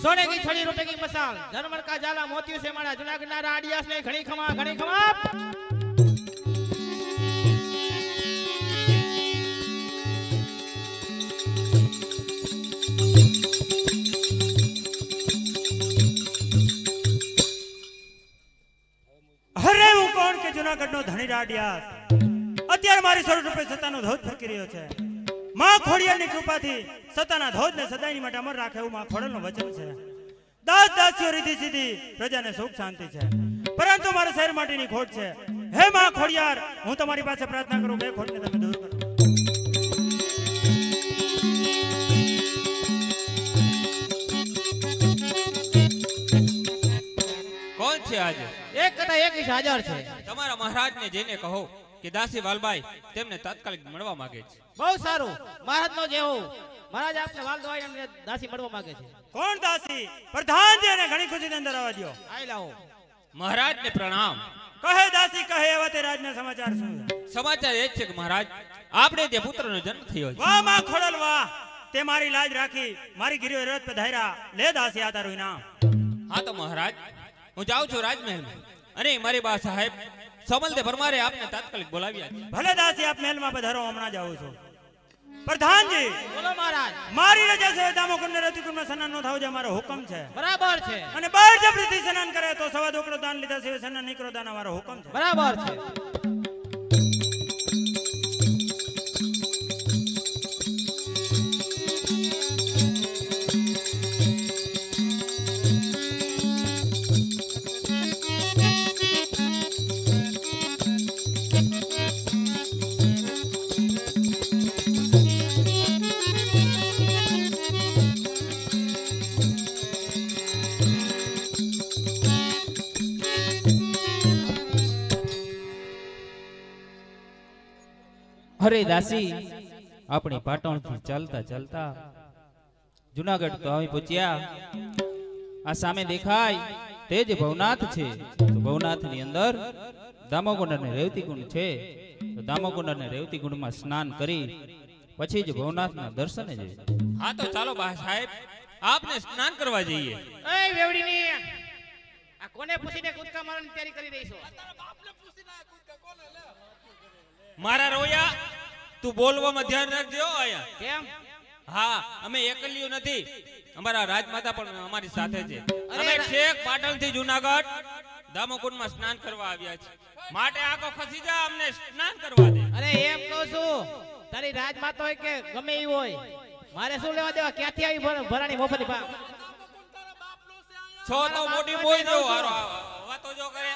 सोने की छड़ी रुपए की मसाल धर्मर का जाला मोतियों से मारा जूनागढ़ ना राडियास ने घणी खमा अरे હું કોણ કે જૂનાગઢનો ધણી રાડિયાસ અત્યારે મારી 100 રૂપિયા સતાનો ધોધ ફરકી રહ્યો છે માં ખોડિયારની કૃપાથી સતાના ધોધને સદાયની માટે અમર રાખે એવું માં ખોડલનું વચન છે દાસ દાસીઓ રીતિ સીધી પ્રજાને સુખ શાંતિ છે પરંતુ મારા શહેર માટેની ખોટ છે હે માં ખોડિયાર હું તમારી પાસે પ્રાર્થના કરું કે ખોટને તમે દૂર કરો કોણ છે આજે एक कथा 21,000 છે તમારા મહારાજને જઈને કહો કે દાસી વાલબાઈ તેમને તાત્કાલિક મળવા માંગે છે બહુ સારું મહારાજનો જેવો મહારાજ આપને વાલ દવાઈ એમને દાસી મળવા માંગે છે કોણ દાસી પ્રધાનજી એને ઘણી ખુશીથી અંદર આવવા દો આઈ લાવો મહારાજને પ્રણામ કહે દાસી કહે એવા તે રાજના સમાચાર શું સમાચાર એ છે કે મહારાજ આપણે તે પુત્રનો જન્મ થયો છે વાહ માં ખોડલ વાહ તે મારી લાજ રાખી મારી ગિરિયો રથ પર ધાયરા લે દાસી આ તારું ઇનામ હા તો મહારાજ હું જાઉં છું રાજમહેલમાં અને મારી બા સાહેબ સમલદે પરમારે આપને તાત્કાલિક બોલાવ્યા છે ભલે દાસી આપ મહેલમાં પધારો હમણાં જાઉં છું પ્રધાનજી બોલો મહારાજ મારી રજા છે દામોકુંડ રતિકુંડમાં સ્નાન નો થાવ જે મારો હુકમ છે બરાબર છે અને બાર જબરીથી સ્નાન કરે તો સવા દોકડો દાન લીધા સિવાય સ્નાન નહીં કરો દાન મારો હુકમ છે બરાબર છે અરે દાસી આપણી પાટણથી ચાલતા ચાલતા જુનાગઢ તો આવી પહોંચ્યા આ સામે દેખાય તે જ ભવનાથ છે તો ભવનાથની અંદર દામોકુંડ અને રેવતીકુંડ છે તો દામોકુંડ અને રેવતીકુંડમાં સ્નાન કરી પછી જ ભવનાથના દર્શને જઈએ હા તો ચાલો બા સાહેબ આપને સ્નાન કરવા જઈએ એ વેવડીની આ કોને પૂછીને કૂદકા મારવાની તૈયારી કરી રહી છો મારા રોયા તું બોલવામાં ધ્યાન રાખજો આયા કેમ હા અમે એકલીઓ નથી અમારા રાજમાતા પણ અમારી સાથે છે અરે અમે છેક પાટણથી જૂનાગઢ દામોકુંડમાં સ્નાન કરવા આવ્યા છે માટે આખો ખસી જા અમને સ્નાન કરવા દે અરે એમ કહું છું તારી રાજમાતા હોય કે ગમે ઈ હોય મારે શું લેવા દેવા ક્યાંથી આવી ભરાણી મોફતી ભા છો તો મોટી બોઈ જો હારો વાતો જો કરે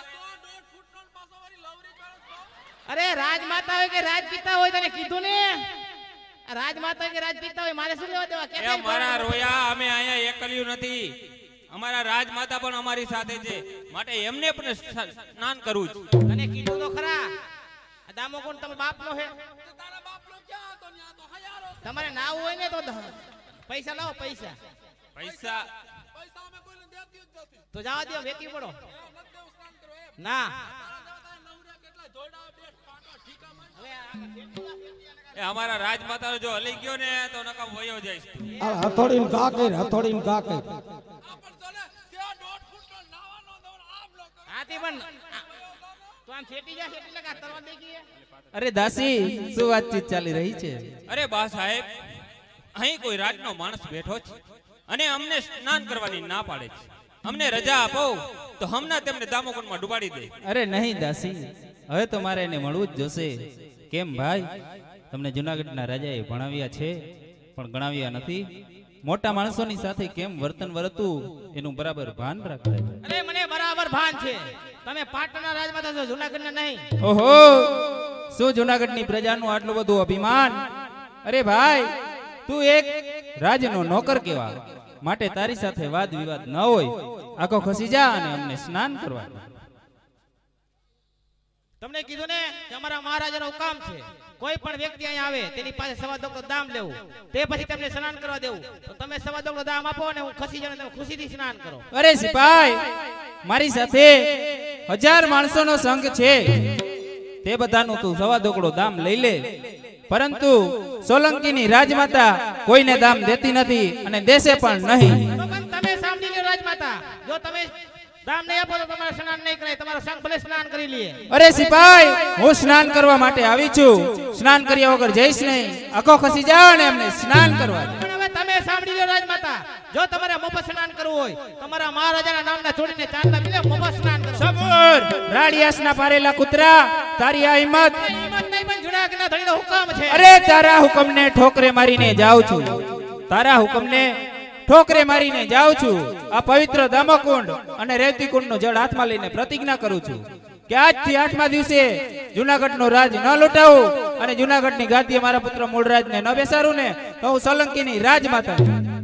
અરે રાજમાતા હોય કે રાજપિતા હોય તને કીધું ને રાજમાતા હોય કે રાજપિતા હોય મારે શું લેવા દેવા એ ક્યાંથી મારા રોયા અમે અહીંયા એકલીઓ નથી અમારા રાજમાતા પણ અમારી સાથે છે માટે એમને પણ સ્નાન કરવું છે તને કીધું તો ખરા આ દામોકુંડ તમારા બાપનો છે તમારે નાવું હોય ને તો પૈસા લાવો પૈસા પૈસા તો જવા દો વેચી પડો ના એ અમારા રાજમાતા જો હલી ગયો ને તો નકામ વયો જઈશ હથોડીને ઘા કર હથોડીને ઘા કર આથી પણ તો આમ છેટી જા છેટી લગા તરવા દે ગઈ અરે દાસી શું વાતચીત ચાલી રહી છે અરે બા સાહેબ અહીં કોઈ રાજનો માણસ બેઠો છે અને અમને સ્નાન કરવાની ના પાડે છે અમને રજા આપો તો હમણાં તેમને દામોકુંડમાં ડુબાડી દે અરે નહીં દાસી હવે તો મારે એને મળવું જ જોશે કેમ ભાઈ તમને જુનાગઢના રાજાએ ભણાવ્યા છે પણ ગણાવ્યા નથી મોટા માણસોની સાથે કેમ વર્તન વર્તું એનું બરાબર ભાન રાખતા અરે મને બરાબર ભાન છે તમે પાટણના રાજમાતા છો જૂનાગઢના નહીં ઓહો શું જુનાગઢની પ્રજાનું આટલું બધું અભિમાન અરે ભાઈ તું એક રાજનો નોકર કેવા માટે તારી સાથે વાદ વિવાદ ન હોય આખો ખસી જા અને અમને સ્નાન કરવા તમને કીધું ને કે અમારા મહારાજાનો હુકમ છે કોઈ પણ વ્યક્તિ અહીં આવે તેની પાસે સવા દોકડો દામ લેવું તે પછી તમને સ્નાન કરવા દેવું તો તમે સવા દોકડો દામ આપો અને હું ખસી જાઉં તમે ખુશીથી સ્નાન કરો અરે સિપાઈ મારી સાથે 1000 માણસોનો સંઘ છે તે બધાનું તું સવા દોકડો દામ લઈ લે પરંતુ સોલંકીની રાજમાતા કોઈને દામ દેતી નથી અને દેશે પણ નહીં તમે સામે જો તમે દામ નહીં આપો તો તમારે સ્નાન નહીં કરાય, તમારો સંઘ ભલે સ્નાન કરી લે. અરે સિપાઈ, હું સ્નાન કરવા માટે આવી છું. સ્નાન કર્યા વગર જઈશ નહીં. આખો ખસી જાવ ને એમને સ્નાન કરવા દે. પણ હવે તમે સાંભળી લો રાજમાતા, જો તમારે મફત સ્નાન કરવું હોય તમારા મહારાજાના નામના છોડીને ચાંદલા મિલે મફત સ્નાન કરો. સબૂર રાડિયાસના પારેલા કૂતરા, તારી આ હિંમત. હિંમત નહીં પણ જુનાગઢના ધણીનો હુકમ છે. અરે તારા હુકમને ઠોકરે મારીને જાઉં છું. તારા હુકમને ઠોકરે મારીને જાઉં છું. આ પવિત્ર દામોકુંડ અને રેવતી કુંડનો જળ હાથમાં લઈને પ્રતિજ્ઞા કરું છું કે આજથી 8મા દિવસે જુનાગઢનો રાજ ન લૂંટાવું અને જુનાગઢની ગાદીએ મારા પુત્ર મૂળરાજને ન બેસાડું ને તો હું સોલંકીની રાજમાતા.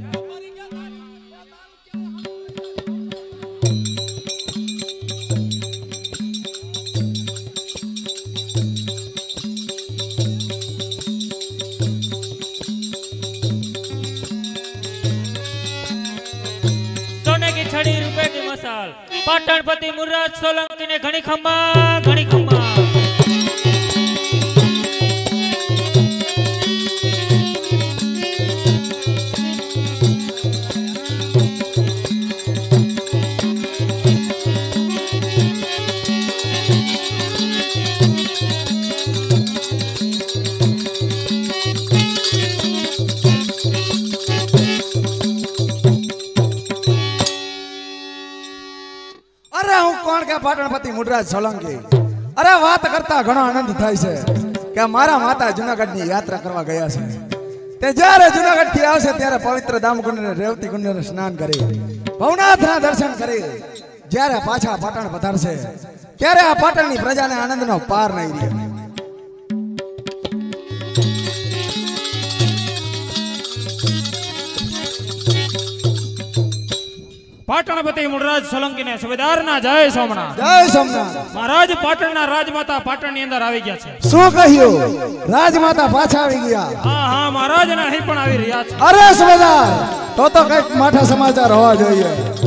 छड़ी रुपए की मसाल पाटणपति मुर्राज सोलंकी ने घणी खंबा घणी खंबा. પાટણપતિ મુર્રાજ સોલંકી. અરે વાત કરતા ઘણો આનંદ થાય છે કે મારા માતા જુનાગઢની યાત્રા કરવા ગયા છે. તે જ્યારે જુનાગઢ થી આવશે ત્યારે પવિત્ર દામકુંડ અને રેવતી કુંડને સ્નાન કરી ભવનાથના દર્શન કરી જ્યારે પાછા પાટણ પધારશે ત્યારે આ પાટણની પ્રજાને આનંદનો પાર નહીં રહે. પાટણપતિ મુર્રાજ સોલંકી ને સુબેદારના જય સોમનાથ. જય સોમનાથ. મહારાજ પાટણના રાજમાતા પાટણની અંદર આવી ગયા છે. શું કહ્યું? રાજમાતા પાછા આવી ગયા? હા હા, મહારાજ ને અહીં પણ આવી રહ્યા છે. અરે સુબેદાર, તો કઈક માઠા સમાચાર હોવા જોઈએ.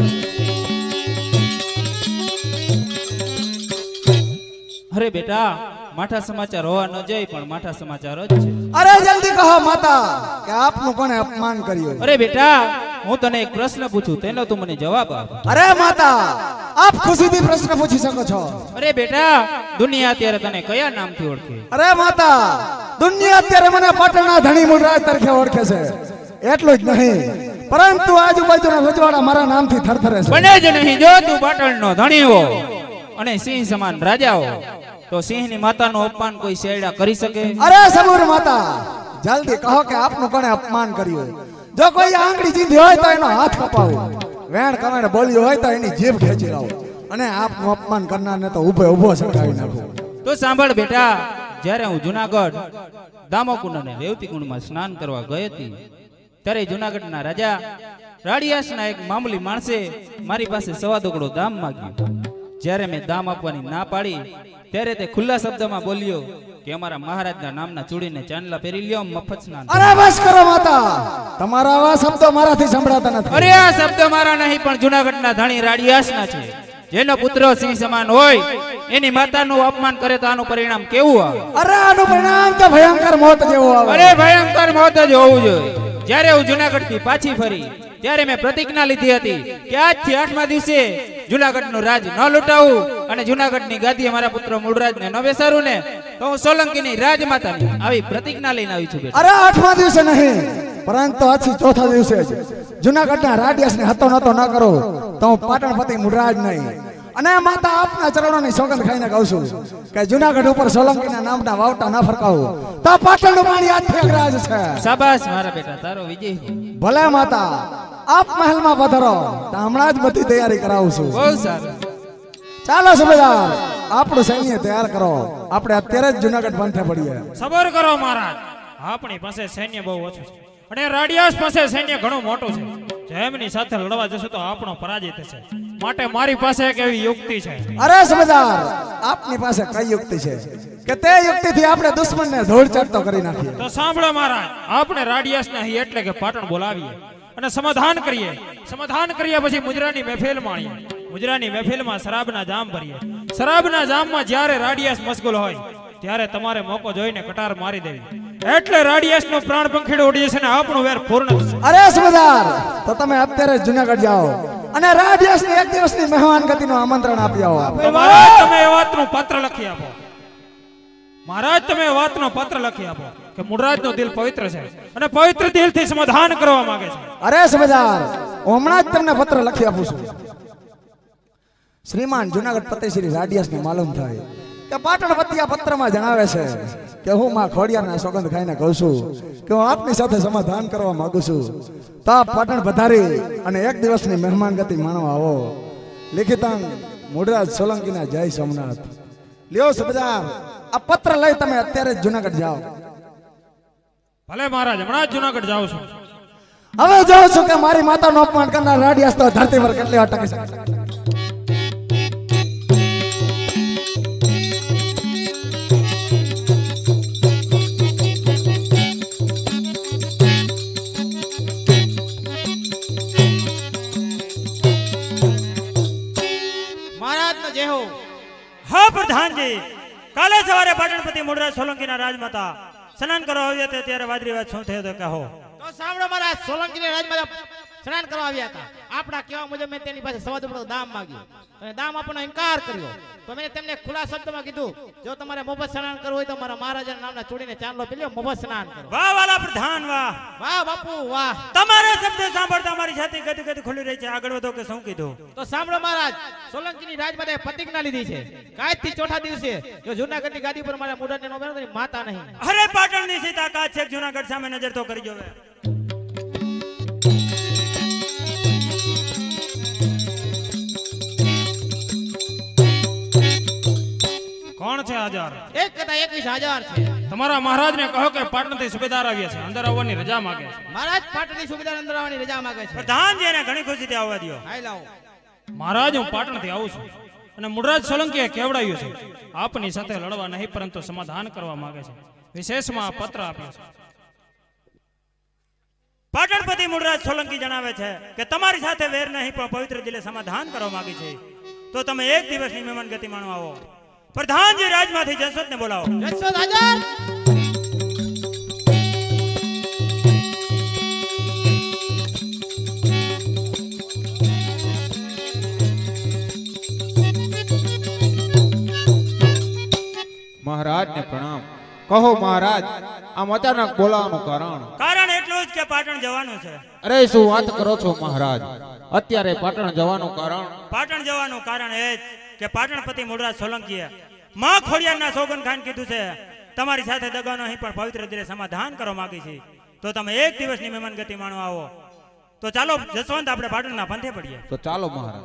અરે બેટા, માઠા સમાચાર હોવા ન જોઈએ પણ માઠા સમાચાર જ છે. અરે જલ્દી કહો માતા કે આપનું કોણે અપમાન કર્યું? અરે બેટા, હું તને એક પ્રશ્ન પૂછું તેનો તું મને જવાબ આપ. અરે માતા, આપ ખુશીથી પ્રશ્ન પૂછી શકો છો. અરે બેટા, દુનિયા અત્યારે તને કયા નામથી ઓળખે? અરે માતા, દુનિયા અત્યારે મને પાટણના ધણી મૂળરાજ તરીકે ઓળખે છે. એટલું જ નહીં પરંતુ આજુબાજુના રજવાડા મારા નામથી થરથરે છે. બને જ નહીં. જો તું પાટણનો ધણી હો અને સિંહ સમાન રાજા હો તો સિંહની માતાનું અપમાન કોઈ શેરડા કરી શકે? અરે સબૂર માતા, જલ્દી કહો કે આપનું કોણે અપમાન કર્યું? જો કોઈ આંગળી ચીંધી હોય તો એનો હાથ કપાવો, વેણ કમેણ બોલ્યો હોય તો એની જીભ ખેંચી લાવો અને આપનું અપમાન કરનારને તો ઊભે ઊભો સળગાવી નાખો. તો સાંભળ બેટા, જ્યારે હું જુનાગઢ દામોકુંડ અને રેવતી કુંડમાં સ્નાન કરવા ગઈ હતી ત્યારે જુનાગઢના રાજા રાડિયાસના એક મામૂલી માણસે મારી પાસે સવા દોકડો દામ માંગ્યો. જ્યારે મેં દામ આપવાની ના પાડી ત્યારે તે ખુલ્લા શબ્દમાં બોલ્યો કે અમારા મહારાજના નામના ચૂડીને ચાંદલા પહેરી લ્યો, મફત સ્નાન. અરે બસ કરો માતા, તમારા આવા શબ્દો મારાથી સંભળાતા નથી. અરે આ શબ્દ મારા નહીં પણ જુનાગઢના ધણી રાડિયાસના છે. જેનો પુત્ર સિંહ સમાન હોય એની માતાનું અપમાન કરે તો આનું પરિણામ કેવું આવે? અરે આનું પરિણામ તો ભયંકર મોત જેવું આવે. અરે ભયંકર મોત જ હોવું જોઈએ. જ્યારે હું જુનાગઢ થી પાછી ફરી ત્યારે મેં પ્રતિજ્ઞા લીધી હતી કે આજથી 8મા દિવસે જુનાગઢનું રાજ ન લૂંટાવું અને જુનાગઢની ગાદીએ મારા પુત્ર મૂળરાજને ન બેસાડું ને તો હું સોલંકીની રાજમાતાની આવી પ્રતિજ્ઞા લઈને આવી છું. અરે 8મા દિવસે નહીં પરંતુ આજથી 4થા દિવસે જ જુનાગઢના રાડિયાસને હતો નતો ન કરો તો હું પાટણપતિ મૂળરાજ નહીં. અને માતા આપના ચરણોની સોગંદ ખાઈને કહું છું કે જુનાગઢ ઉપર સોલંકીના નામના વાવટા ના ફરકાવો તો પાટણનું પાણી આજથી અગ્રાજ છે. શાબાશ મારા બેટા, તારો વિજય. ભલે માતા, આપ મહેલમાં પધારો તો હમણાં જ બધી તૈયારી કરાવું છું. બહુ સારું. ચાલો સુબેદાર, આપણું સૈન્ય તૈયાર કરો, આપણે અત્યારે જ જુનાગઢ પંથે પડીએ. સબર કરો મહારાજ, આપણી પાસે સૈન્ય બહુ ઓછું છે અને રાડિયાસ પાસે સૈન્ય ઘણું મોટું છે. જેમની સાથે લડવા જશું તો આપણો પરાજય થશે. માટે મારી પાસે એક એવી યુક્તિ છે. અરે સુબેદાર, આપની પાસે કઈ યુક્તિ છે કે તે યુક્તિથી આપણે દુશ્મનને ધૂળ ચડતો કરી નાખીએ? તો સાંભળો મહારાજ, આપણે રાડિયાસને અહીં એટલે કે પાટણ બોલાવીએ અને સમાધાન કરીએ. સમાધાન કર્યા પછી મુજરાની મહેફિલ માણીએ. મુજરાની મહેફિલમાં શરાબના જામ ભરીએ. શરાબના જામમાં જ્યારે રાડિયાસ મશગુલ હોય ત્યારે તમારે મોકો જોઈને કટાર મારી દેવી. એટલે રાડિયાસનો પ્રાણ પંખીડો ઉડી જશે ને આપણું વેર પૂર્ણ થશે. અરે સુબેદાર, તો તમે અત્યારે જ જુનાગઢ જાઓ અને રાડિયાસને એક દિવસની મહેમાન ગતિનું આમંત્રણ આપ્યા હો. તો મહારાજ તમે એ વાતનું પત્ર લખી આપો. મહારાજ તમે એ વાતનો પત્ર લખી આપો કે મૂળરાજનું દિલ પવિત્ર છે અને પવિત્ર દિલથી સમાધાન કરવા માંગે છે. અરે સમજાર, હું હમણાં જ તમને પત્ર લખી આપું છું. શ્રીમાન જુનાગઢ ફતેશ્રી રાડિયાસને માલુમ થાય કે પાટણ વતી આ પત્રમાં જણાવે છે કે હું માં ખોડિયારના સોગંદ ખાઈને કહું છું કે હું આપની સાથે સમાધાન કરવા માંગુ છું. તો આપ પાટણ પધારી અને એક દિવસની મહેમાન ગતિ માણવા આવો. લિખિતાંગ મૂળરાજ સોલંકીના જય સોમનાથ. લ્યો સમજાર, આ પત્ર લઈ તમે અત્યારે જ જુનાગઢ જાઓ. ભલે મહારાજ, હમણાં જ જુનાગઢ જાઉં છું. હવે જોઉં છું કે મારી માતાનું અપમાન કરનાર રાડિયાસ તો ધરતી પર કેટલી અટકે છે. હા પ્રધાનજી, કાલે સવારે પાટણપતિ મૂળરાજ સોલંકીના રાજમાતા સ્નાન કરવા આવ્યા હતા ત્યારે વાદળી વાત શું થયો તો કહો. તો સાંભળો મહારાજ, સોલંકીના રાજમાતા સ્નાન કરવા આવ્યા હતા. આપણા કહેવા મુજબ મેં તેની પાસે સવા દુપડો દામ માંગ્યું અને દામ આપવાનો ઇનકાર કર્યો. તો મેં તેમને ખુલ્લા શબ્દમાં કીધું, જો તમારે મફત સ્નાન કરવું હોય તો મારા મહારાજાના નામના ચૂડીને ચાંદલો પીલ્યો, મફત સ્નાન કરો. વાહ વાલા પ્રધાન વાહ. વાહ બાપુ વાહ. તમારે શબ્દ સાંભળતા મારી છાતી ગદ ગદ ખુલી રહી છે. આગળ વધો કે શું કીધું? તો સાંભળો મહારાજ, સોલંકીની રાજમાતાએ પ્રતિજ્ઞા લીધી છે કે આજથી ચોથા દિવસે જો જૂનાગઢની ગાદી પર મારા મૂળરાજને નો બેસો તો માતા નહીં. અરે પાટણની સીતા કાચ છે, જૂનાગઢ સામે નજર તો કરી જોવે. કોણ છે હાજર? એક કરતા 21,000 છે. તમારા મહારાજને કહો કે પાટણથી સુબેદાર આવ્યા છે, અંદર આવવાની રજા માંગે છે. મહારાજ પાટણની સુબેદાર અંદર આવવાની રજા માંગે છે. પ્રધાનજી એને ઘણી ખુશીથી આવવા દો. હાય લાવો. મહારાજ, હું પાટણથી આવું છું અને મૂળરાજ સોલંકીએ કેવડાવ્યું છે આપની સાથે લડવા નહીં પરંતુ સમાધાન કરવા માંગે છે. વિશેષમાં પત્ર આપ્યો છે. પાટણપતિ મૂળરાજ સોલંકી જણાવે છે કે તમારી સાથે વેર નહીં પણ પવિત્ર દિલે સમાધાન કરવા માંગે છે. તો તમે એક દિવસની મહેમાન ગતિ માણવા આવો. પ્રધાનજી રાજમાંથી જસવંતને બોલાવો. જસવંત હાજર. મહારાજને પ્રણામ. કહો મહારાજ, આમ અચાનક બોલાવાનું કારણ? કારણ એટલું જ કે પાટણ જવાનું છે. અરે શું વાત કરો છો મહારાજ, અત્યારે પાટણ જવાનું કારણ? પાટણ જવાનું કારણ એ જ કે પાટણપતિ મૂળરાજ સોલંકીએ માં ખોડિયારના સોગંદ ખાઈને કીધું છે તમારી સાથે દગાનો નહીં પણ પવિત્ર દિલે સમાધાન કરવા માંગી છે. તો તમે એક દિવસની મહેમાન ગતિ માણવા આવો. તો ચાલો જસવંત, આપણે પાટણના પંથે પડીએ. તો ચાલો મહારાજ.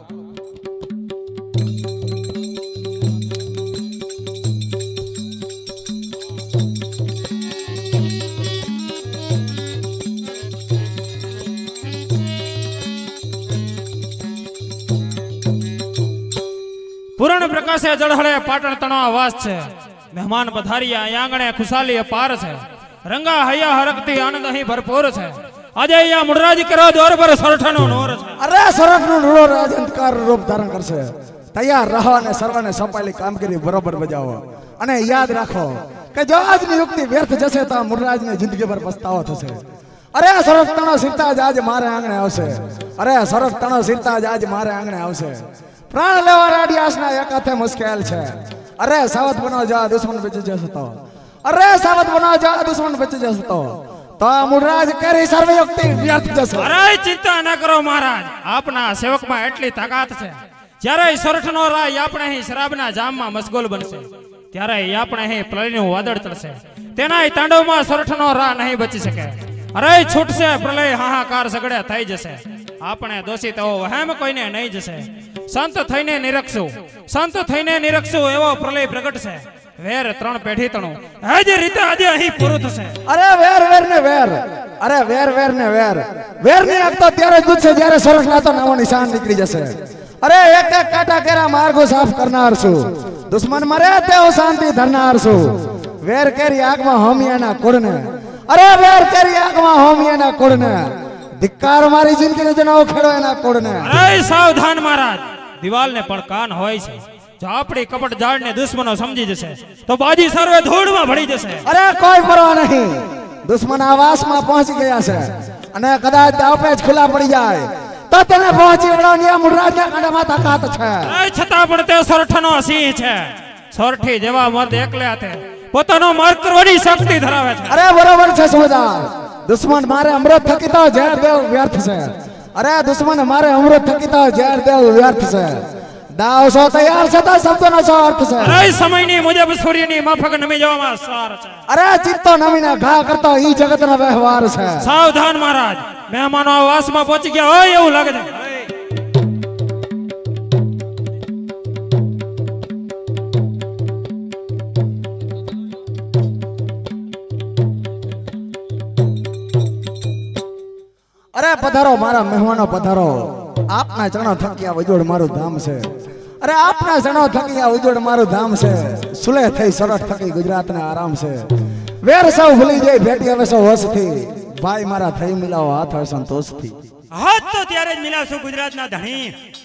પૂર્ણ પ્રકાશે જળહળે પાટણ તણો વાસ છે. મહેમાન પધાર્યા આંગણે ખુશાલી અપાર છે. રંગા હૈયા હરકતી આનંદ અહીં ભરપૂર છે. આજે અહીંયા મૂળરાજ કરો દોર પર સરઠાનો નોર છે. અરે સરઠનું નૂરો રાજ અંધકાર રૂપ ધારણ કરશે. તૈયાર રહો અને સર્વને સોંપાયેલી કામગીરી બરોબર બજાવો. અને યાદ રાખો કે જો આજની યુક્તિ વ્યર્થ જશે તો મૂળરાજની જિંદગી પર પસ્તાવો થશે. અરે સરફ તણો સિરતા જ આજ મારે આંગણે આવશે. અરે સરફ તણો સિરતા જ આજ મારે આંગણે આવશે. પ્રાણ લેવા રાડિયાસના એક હાથે મુશ્કેલ છે. અરે સાવધ બનો, જા દુશ્મન બચી જશે તો. અરે સાવધ બનો, જા દુશ્મન બચી જશે તો મૂળરાજ કરી સર્વયુક્તિ વ્યર્થ જશે. અરે ચિંતા ન કરો મહારાજ, આપના સેવકમાં એટલી તાકાત છે. જ્યારે સરઠનો રાય આપણે અહીં શરાબના જામમાં મશગુલ બનશે ત્યારે આપણે અહીં પ્રલયનું વાદળ ચડશે. તેના તાંડવમાં સરઠનો રા નહીં બચી શકે. અરે છૂટશે પ્રલય, હાહાકાર સગડે થઈ જશે. આપણે દોષિત હો વહેમ કોઈને નહીં જશે. સંત થઈને નિરખશું, સંત થઈને નિરખશું એવો પ્રલય પ્રગટ છે. વેર ત્રણ પેઢી તણું હજ રીતે આજે અહીં પૂરું થશે. અરે વેર વેર ને વેર, અરે વેર વેર ને વેર. વેર ની આગ તો ત્યારે જ ગુજશે જ્યારે સરખના તો નામો નિશાન નીકળી જશે. અરે એક એક કાંટા કેરા માર્ગો સાફ કરનાર છું. દુશ્મન મરે તેઓ શાંતિ ધરનાર છું. વેર કેરી આગમાં હોમિયાના કુળને, અરે વેર કેરી આગમાં હોમિયાના કુળને. ધિક્કાર મારી જિંદગીને જણાવો ખેડો એના કુળને. અરે સાવધાન મહારાજ, દિવાલને પણ કાન હોય છે. જો આપણી કપટ જાળને દુશ્મનો સમજી જશે તો બાજી સર્વે ધૂળમાં ભળી જશે. અરે કોઈ પરવા નહીં, દુશ્મન આવાસમાં પહોંચી ગયા છે અને કદાચ દાવપેચ ખુલ્લા પડી જાય તો તેને પહોંચી વળવાની આ મૂળરાજના કાંડામાં તાકાત છે. છતાં પણ તે સોરઠનો સિંહ છે. સોરઠી જેવા મર્દ એકલે હાથે પોતાનો માર્ગ કરવાની શક્તિ ધરાવે છે. અરે બરોબર છે સુબેદાર. દુશ્મન મારે અમૃત થકી તો ઝેર દેવ વ્યર્થ છે. અરે દુશ્મન મારે અમૃત થકી તો ઝેર દેવ વ્યર્થ છે. દાવ સો તૈયાર છે તો શબ્દનો સો અર્થ છે. અરે સમયની મુજબ સૂર્યની માફક નમી જવામાં સાર છે. અરે ચિત્તો નમીને ઘા કરતો ઈ જગતનો વ્યવહાર છે. સાવધાન મહારાજ, મહેમાનો વાસમાં પહોંચી ગયા હોય એવું લાગે છે. અરે પધારો મારા મહેમાનો પધારો. આપના ચરણો થકી આ ઉજોડ મારું ધામ છે. અરે આપના ચરણો થકી આ ઉજોડ મારું ધામ છે. સુલે થઈ સરસ થકી ગુજરાતને આરામ છે. વેર સૌ ભૂલી જાય ભેટી હવે સૌ હોશથી. ભાઈ મારા થઈ મિલાવો હાથ હવે સંતોષથી. હાથ તો ત્યારે જ મિલાવશું ગુજરાતના ધણી.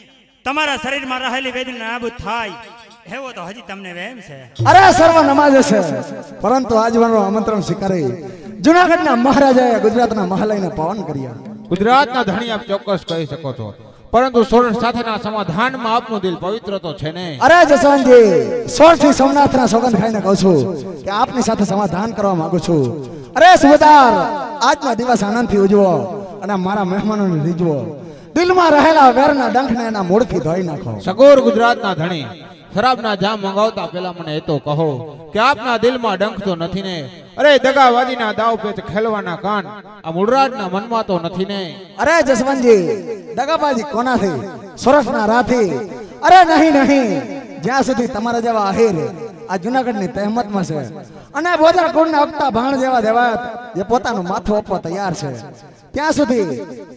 તમારા શરીરમાં રહેલી વેદના નાબૂદ થાય એવો તો હજી તમને વહેમ છે. અરે સર્વ નમાજ છે પરંતુ આજવાનું આમંત્રણ સ્વીકારી જુનાગઢના મહારાજાએ ગુજરાતના મહાલયને પાવન કર્યા. ગુજરાતના ધણી આપ ચોક્કસ કહી શકો છો, પરંતુ સોરઠ સાથેના સમાધાનમાં આપનું દિલ પવિત્ર તો છે ને. અરે જસવંતજી, સોરઠી સોમનાથના સોગંદ ખાઈને કહું છું કે આપની સાથે સમાધાન કરવા માંગુ છું. અરે સુબેદાર, આજનો દિવસ આનંદથી ઉજવો અને મારા મહેમાનોને રીઝવો. દિલમાં રહેલા વેરના ડંખને એના મૂળથી ધોઈ નાખો. સગોર ગુજરાતના ધણી, શરાબના જામ મંગાવતા પહેલા મને એ તો કહો કે આપના દિલમાં ડંખ તો નથી ને? અરે દગાવાદીના દાવ પેચ ખેલવાના કાન આ મૂળરાજના મનમાં તો નથી ને? અરે જસવંતજી, દગાબાજી કોનાથી? સોરઠના રાથી? અરે નહીં નહીં, જ્યાં સુધી તમારા જેવા આહિર આ જુનાગઢની તહેમતમાં છે અને બોધા કુળના અકતા ભાણ જેવા દેવાત જે પોતાનું માથું આપવા તૈયાર છે, ત્યાં સુધી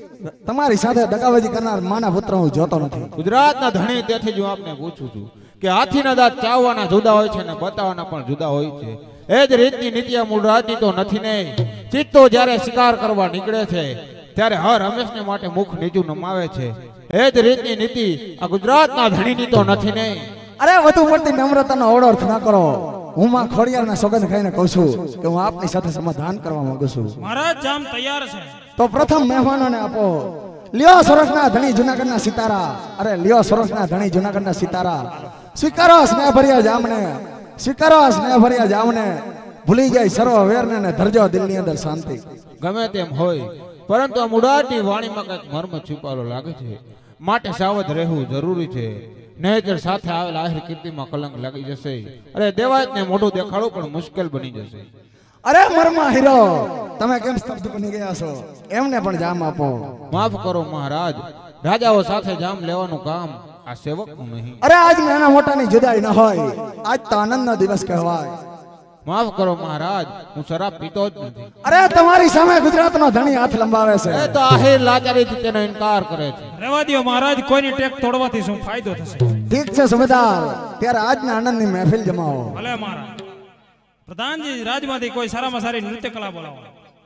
તમારી સાથે દગાબાજી કરનાર માના પુત્ર હું જોતો નથી. ગુજરાતના ધણી, તેથી જ હું આપને પૂછું છું કે હાથીના દાંત ચાવવાના જુદા હોય છે ને બતાવવાના પણ જુદા હોય છે. એ જ રીતની નીતિ આ મૂળરાજની તો નથી ને? ચિત્તો જ્યારે શિકાર કરવા નીકળે છે ત્યારે હર હંમેશને માટે મુખ નીચું નમાવે છે. એ જ રીતની નીતિ આ ગુજરાતના ધણીની તો નથી ને? અરે વધુ પડતી નમ્રતાનો અવરોધ ના કરો. હું માં ખોડિયારના સોગંદ ખાઈને કહું છું કે હું આપની સાથે સમાધાન કરવા માંગુ છું. મહારાજ જામ તૈયાર છે. તો પ્રથમ મહેમાનોને આપો. લ્યો સોરઠના ધણી જુનાગઢના સિતારા. અરે લ્યો સોરઠના ધણી જુનાગઢના સિતારા. સ્વીકારો સ્નેહ ભર્યા જામને, સ્વીકારો સ્નેહ ભર્યા જામને. ભૂલી જાય સર્વ વેરને ને ધરજો દિલની અંદર શાંતિ. ગમે તેમ હોય, પરંતુ આ મૂળરાજની વાણીમાં કંઈક મર્મ છુપાયેલો લાગે છે, માટે સાવધ રહેવું જરૂરી છે. નહીંતર સાથે આવેલા આહિર કીર્તિમાં કલંક લાગી જશે. અરે દેવાયતને મોઢું દેખાડવું પણ મુશ્કેલ બની જશે. અરે મરમા હીરો, તમે કેમ સ્તબ્ધ બની ગયા છો? એમને પણ જામ આપો. માફ કરો મહારાજ, રાજાઓ સાથે જામ લેવાનું કામ આ સેવકનું નહીં. અરે આજ નાના મોટાની જુદાઈ ન હોય, આજ તો આનંદનો દિવસ કહેવાય. માફ કરો મહારાજ, હું શરાબ પીતો જ નથી. અરે તમારી સામે ગુજરાતનો ધણી હાથ લંબાવે છે. એ તો આહિર લાચારીથી તેનો ઇનકાર કરે છે. રહેવા દ્યો મહારાજ, કોઈની ટેક તોડવાથી શું ફાયદો થશે? ઠીક છે સુબેદાર, ત્યારે આજના આનંદની મહેફિલ જમાવો. ભલે મહારાજ. પ્રધાનજી, રાજમાંથી કોઈ સારામાં સારી નૃત્ય કલા બોલાવો.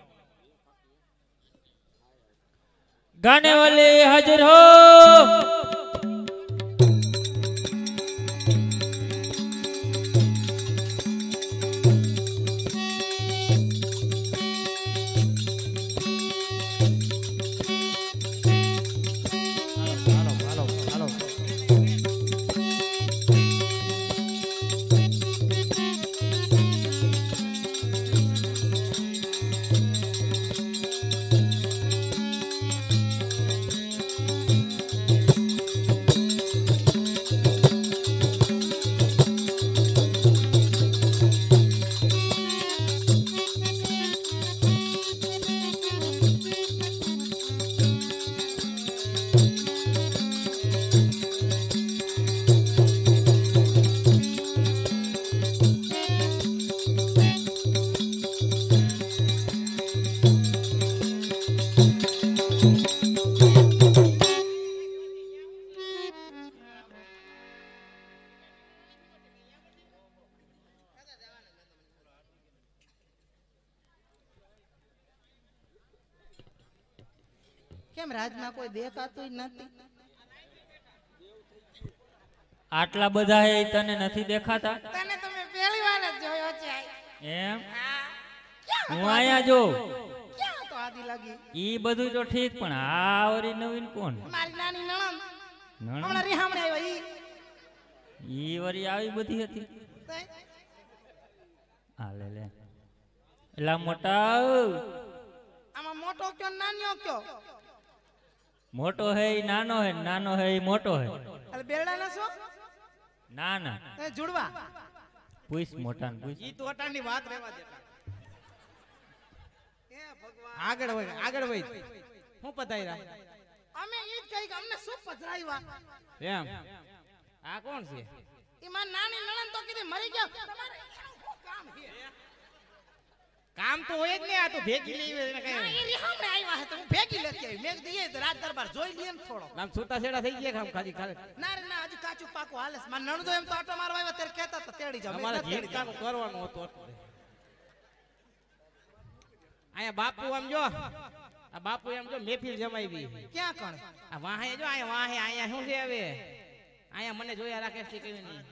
गाने वाले हाजिर हो. કેમ રાજમાં કોઈ દેખાતું જ નથી? આટલા બધા હે તને નથી દેખાતા? તને તો મેં પહેલી વાર જ જોયો છે. એમ ક્યાં હું આયા જો. ક્યાં તો આદી લાગી? ઈ બધું તો ઠીક પણ આ વરી નવીન કોણ મારી નાની નણંદ નણંદ? હમણાં રીહામણે આવ્યો ઈ વરી આવી બધી હતી તઈ આ લે લે એલા મોટા આમાં મોટો કયો નાન્યો કયો મોટો હે ઈ નાનો હે નાનો હે ઈ મોટો હે અરે બેરડા ના છો ના ના એ જુડવા પૂછ મોટા ને પૂછ ઈ તો અટાણની વાત રહેવા દેતા આગળ હોય હું પધાર્યા અમે ઈ જ કહી કે અમને શું પધરાવ્યા એમ આ કોણ છે ઈ માં નાની નણંદ તો કીધી મરી ગયો તમારે એનું શું કામ છે કામ તો હોય જ ને આ તો ભેગી લેવી એને હા, કઈ ઈ રીહામણે આવ્યા હે તો હું ભેગી લેતી આવી મેં કીધું એ રાત દરબાર જોઈ લઈએ ને થોડો નામ છૂટા છેડા થઈ ગયા કામ ખાલી ખાલી ના રે ના હજી કાચું પાકું હાલે છે. મારા નણંદો એમ તો આટો મારવા આવ્યા ત્યારે કહેતા હતા તેડી જાવ મેં અમારે કીધું તેડી જાવ. જીવકાનું કરવાનું હતું એટલે. અહીંયા બાપુ આમ જો આ બાપુ એમ જો મહેફિલ જમાવી ક્યાં કણ આ વાહે જો અહીંયા શું છે હવે અહીંયા મને જોયા રાખે છે કઈ નહીં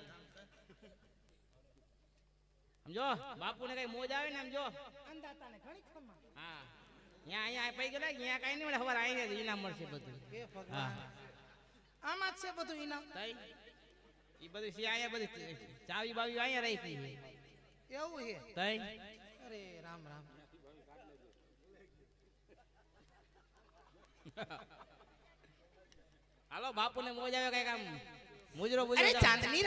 સમજો બાપુને કઈ મોજ આવે ને એમ જો અંદાતાને ઘણી ખમા હા અહીંયા પૈ ગયા અહીંયા કઈ નહીં મળે ખબર અહીંયા ઇનામ મળશે બધું એ ભગવાન આમાં જ છે બધું ઇનામ તઈ ઈ બધું છે અહીંયા બધી ચાવી બાવી અહીંયા રાખી છે એવું છે તઈ અરે રામ રામ હાલો બાપુને મોજ આવે કઈ કામ મુજરો બુજરો अरे चांदनी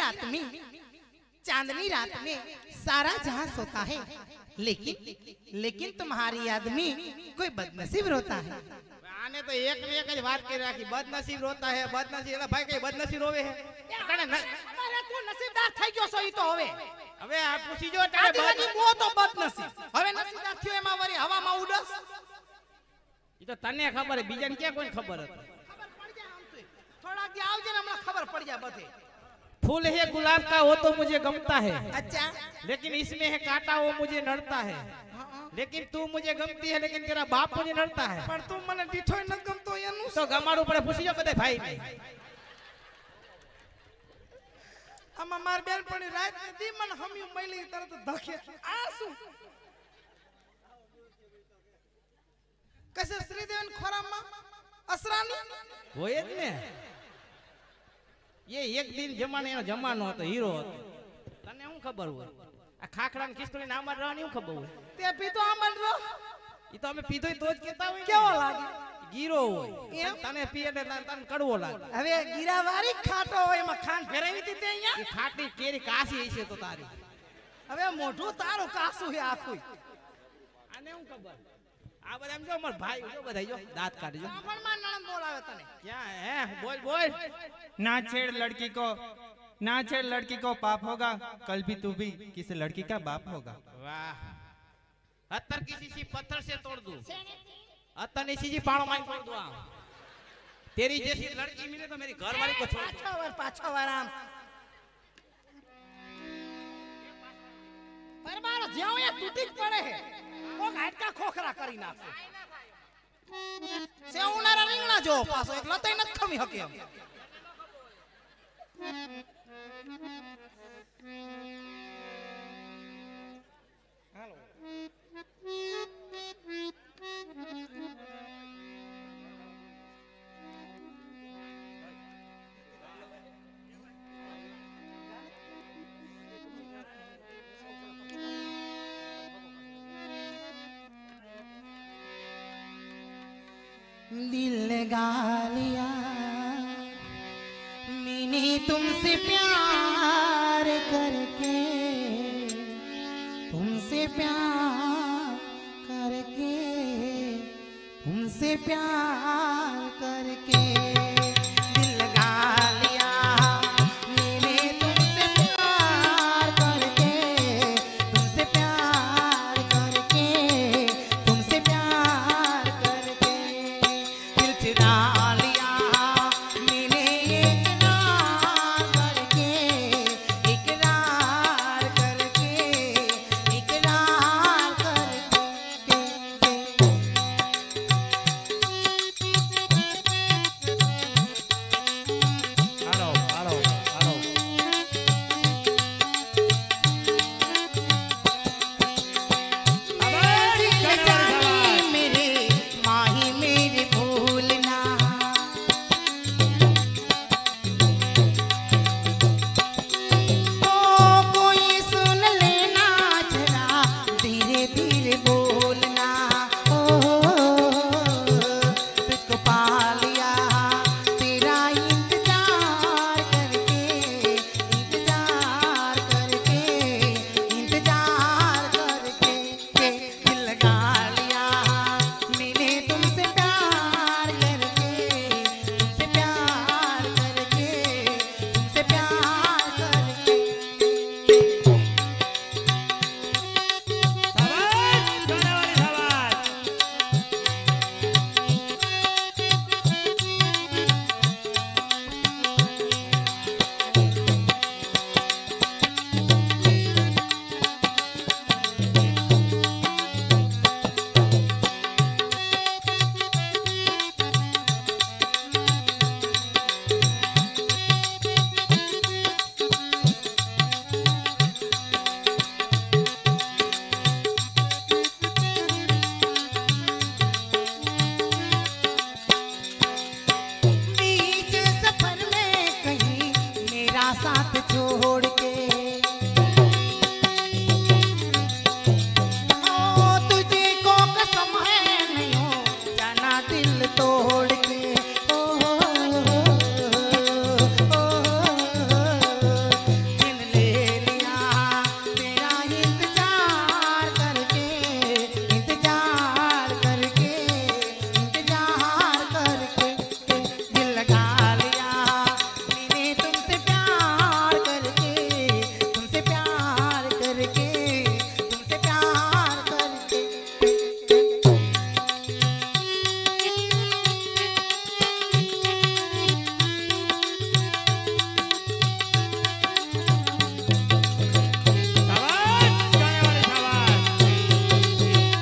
रात में सारा जहां सोता है लेकिन तुम्हारी याद में कोई बदनसीब रोता है આને તો એક ને એક જ વાત કરી રાખી બદનસીબ રોતા હે બદનસીબ એટલે ભાઈ કઈ બદનસીબ રોવે હે અરે તું નસીબદાર થઈ ગયો છો ઈ તો હવે હવે આ પૂછી જો તારે આદિવાદી મો તો બદનસીબ હવે નસીબદાર થયો એમાં વરી હવામાં ઉડસ ઈ તો તને ખબર હે બીજાને ક્યાં કોઈને ખબર હતી ખબર પડી જાય આમ તો થોડા દી આવજે ને હમણાં ખબર પડી જાય બધે फूल है गुलाब का वो तो मुझे गमता है अच्छा लेकिन इसमें है कांटा वो मुझे नड़ता है लेकिन तू मुझे गमती है लेकिन तेरा बाप मुझे नड़ता है પણ તું મને દીઠો ન ગમતો એનું तो गमाड़ू पड़े पूछी जो बदे भाई ने આમાં માર બેન પડી રાત ને દી મને હમ્યું મળી તરત ધકે આ શું કસે શ્રીદેવન ખોરામાં અસરાની હોય જ ને ये एक दिन जमाने નો જમાનો હતો હીરો હતો તને શું ખબર હોય આ ખાખડા ને ખિસ્કોલી નામ જ રહેવાની શું ખબર હોય તે પીતો આમંડ રો ઈ તો અમે પીધો તો જ કહેતા હોય કેવો લાગે ગીરો હોય તને પીએ એટલે તને કડવો લાગે હવે ગીરાવારી ખાટો હોય એમાં ખાંડ ફેરવી દીધી અહીંયા એ ખાટી કેરી કાસી હશે તો તારી હવે મોઢું તારું કાસું હે આખું આને શું ખબર આ બધા એમ જો માર ભાઈ જો બધા જો દાંત કાઢજો સાંભળમાં નણંદ બોલાવે તને ક્યાં હે બોલ બોલ ना छेड़ लड़की को पाप होगा कल भी तू भी किसी लड़की का बाप होगा वाह अत्तर किसी सी पत्थर से तोड़ दूं अत्तर ने सी पाणो मार तोड़ दूं तेरी जैसी लड़की मिले तो मेरी घरवाली को छोड़ दूं पाछो वर आम पर मारो ज्यों ये टूटी ज पड़े है वो हाडका खोखरा કરી નાખે से उनारा રીંગણા જો પાછો એક લતાઈ નત ખમી હકે એમ હાલો दिल लगा लिया मैंने तुमसे प्यार करके तुमसे प्यार करके तुमसे प्यार करके दिल लगा लिया मैंने तुमसे प्यार करके तुमसे प्यार करके तुमसे प्यार करके दिल चुरा लिया मैंने इकरार करके इकरार करके इकरार करके साथ छोड़ के ओ तुझे को कसम है नहीं हो जाना दिल तोड़ के जिन ले लिया तेरा इंतजार करके दिल लगा लिया मैंने तुमसे प्यार करके तुमसे प्यार करके तुमसे प्यार करके शाबाश गाने वाले शाबाश।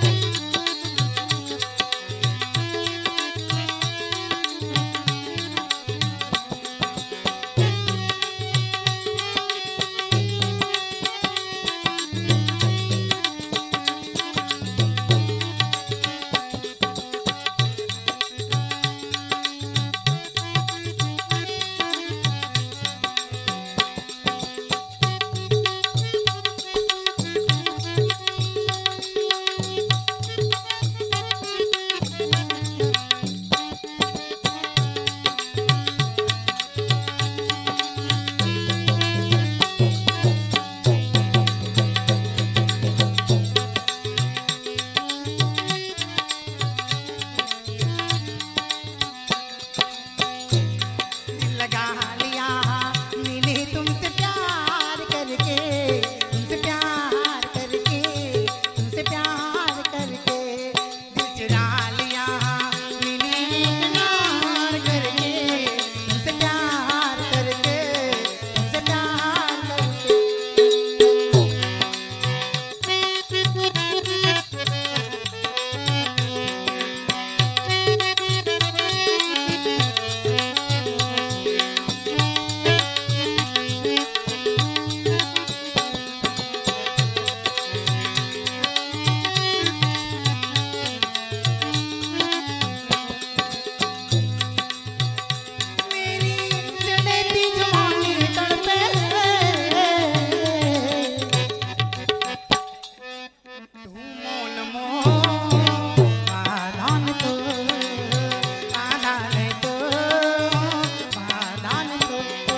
दिल लगा लिया मैंने तुमसे प्यार करके तुमसे प्यार करके तुमसे प्यार करके दिल चुरा लिया मैंने इकरार करके तुमसे प्यार करके तुमसे प्यार करके मेरी जड़ती जवानी तड़पे तू मोन मो आदान तो आदान तो आदान तो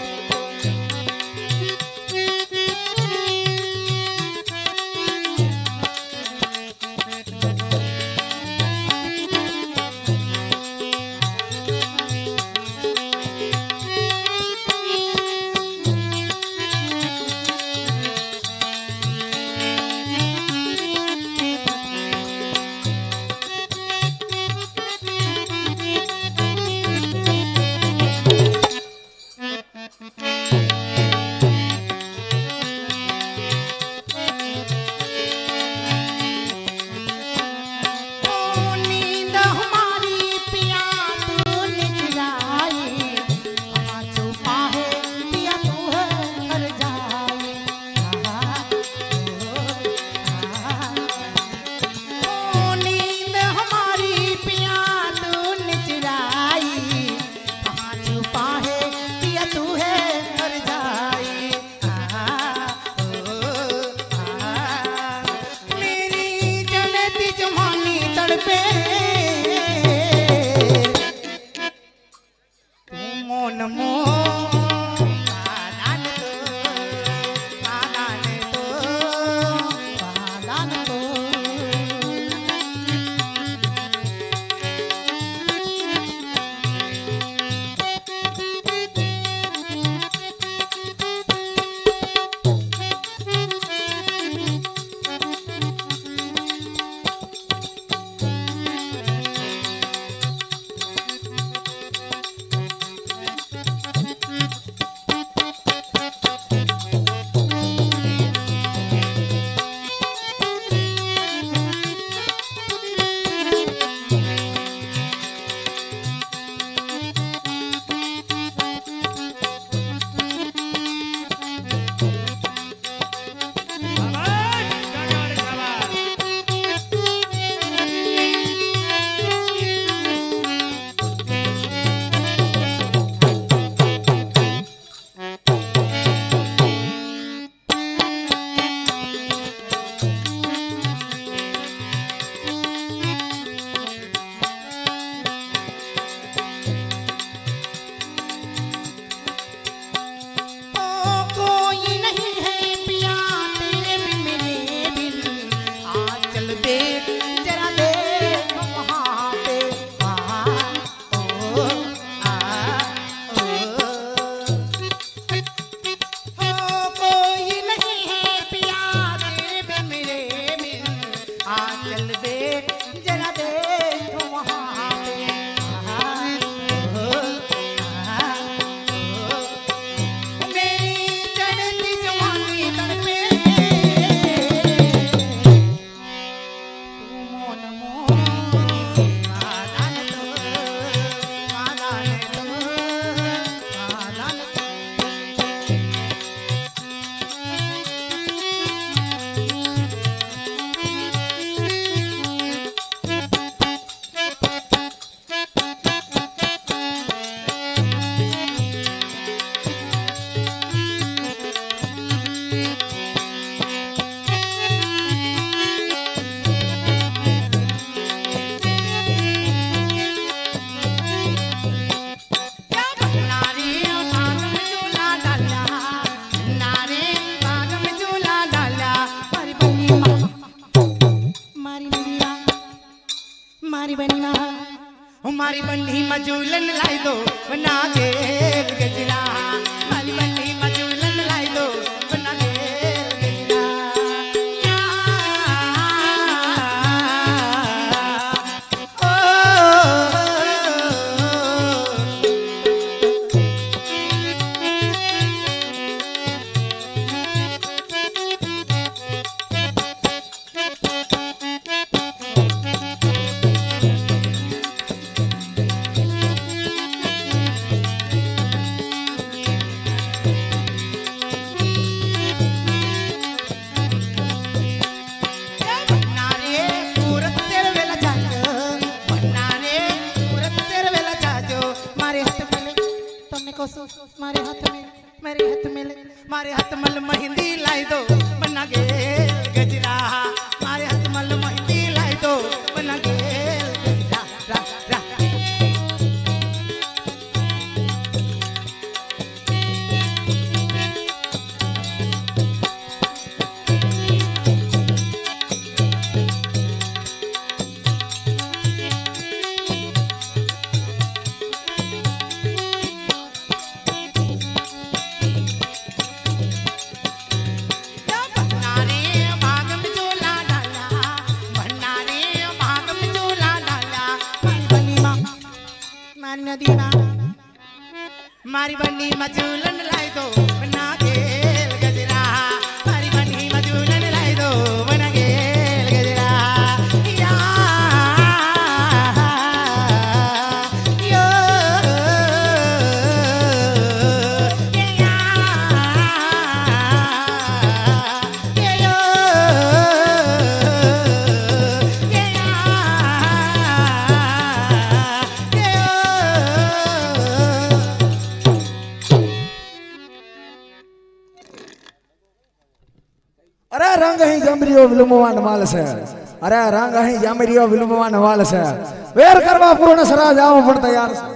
ओ नींद हमारी पिया तूने चुराई कहाँ छुपा है पिया तू है घर जाए ओ नींद हमारी पिया तूने चुराई कहाँ छुपा है पिया तू है घर जाए मेरी जलती जवानी तड़पे तू मोन मो आदान तो आदान तो मजूलन लाई दो बना गेल गजरा मारी बन्नी मजूलन लाई दो बना गेल गजरा या मारे हाथ मल मेहंदी लाई दो बना गेल गजरा मारे हाथ मल मेहंदी लाई दो बना गेल गजरा रा रा मारी बन्नी मजूलन लाई दो बना गेल गजरा मारी बन्नी मजूलन लाई दो बना गेल गजरा या यो या यो अरे रंग ही जमरियो विलुमवान माल से अरे रंग ही जमरियो विलुमवान माल से वेर करवा पूर्ण सरा जाओ पण तैयार से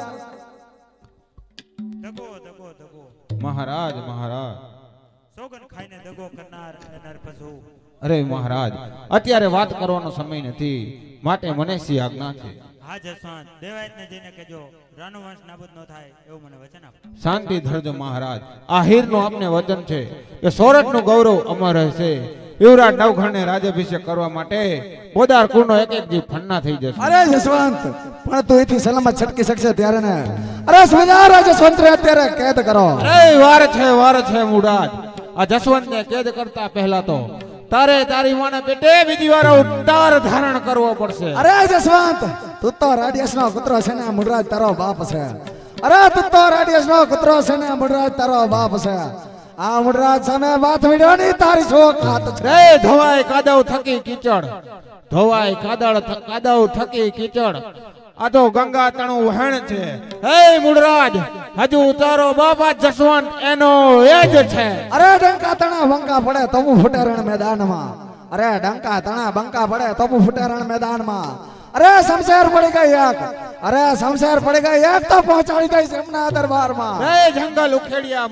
दगो दगो दगो महाराज महाराज સોગન ખાઈને દગો કરનાર એનાર પશુ અરે મહારાજ અત્યારે વાત કરવાનો સમય નથી માટે મને સી આજ્ઞા છે હા જસવંત દેવાયતને જઈને કહેજો રાનુવંશ નાબૂદ ન થાય એવું મને વચન આપો શાંતિ ધરજો મહારાજ આ હીરનું આપને વચન છે કે સોરઠનું ગૌરવ અમર રહેશે યુવરાજ નવઘણને રાજ્યાભિષેક કરવા માટે બોદાર કુળનો એક એક જીવ ફન્ના થઈ જશે અરે જસવંત પણ તું એથી સલામત છટકી શકશે ત્યારે ને અરે સુધાર જસવંત રે અત્યારે કેદ કરો અરે વાર છે મુરાજ આ જસવંતને કેદ કરતા પહેલા તો તારે તારી માને પેટે બીજી વાર ઉતાર ધારણ કરવો પડશે અરે જસવંત તું તો રાડિયસનો કૂતરો છે ને મુડરાજ તારો બાપ છે અરે તું તો રાડિયસનો કૂતરો છે ને મુડરાજ તારો બાપ છે આ મુડરાજ સામે વાત વિડ્યો ની તારી શોક હાથ છે રે ધોવાય કાદવ થકી કીચડ ધોવાય કાદવ થકી કીચડ આ તો ગંગા તણું વહેણ છે હે મુડરાજ હજુ તારો બાપા જસવંત એનો એ જ છે અરે ડંકા તણા બંકા પડે તમુ ફૂટે રણ મેદાનમાં અરે ડંકા તણા બંકા પડે તમુ ફૂટે રણ મેદાનમાં અરે શમશેર પડી ગઈ એક અરે શમશેર પડી ગઈ એક તો પહોંચાડી દઈશ એમના દરબારમાં રે જંગલ ઉખેડિયા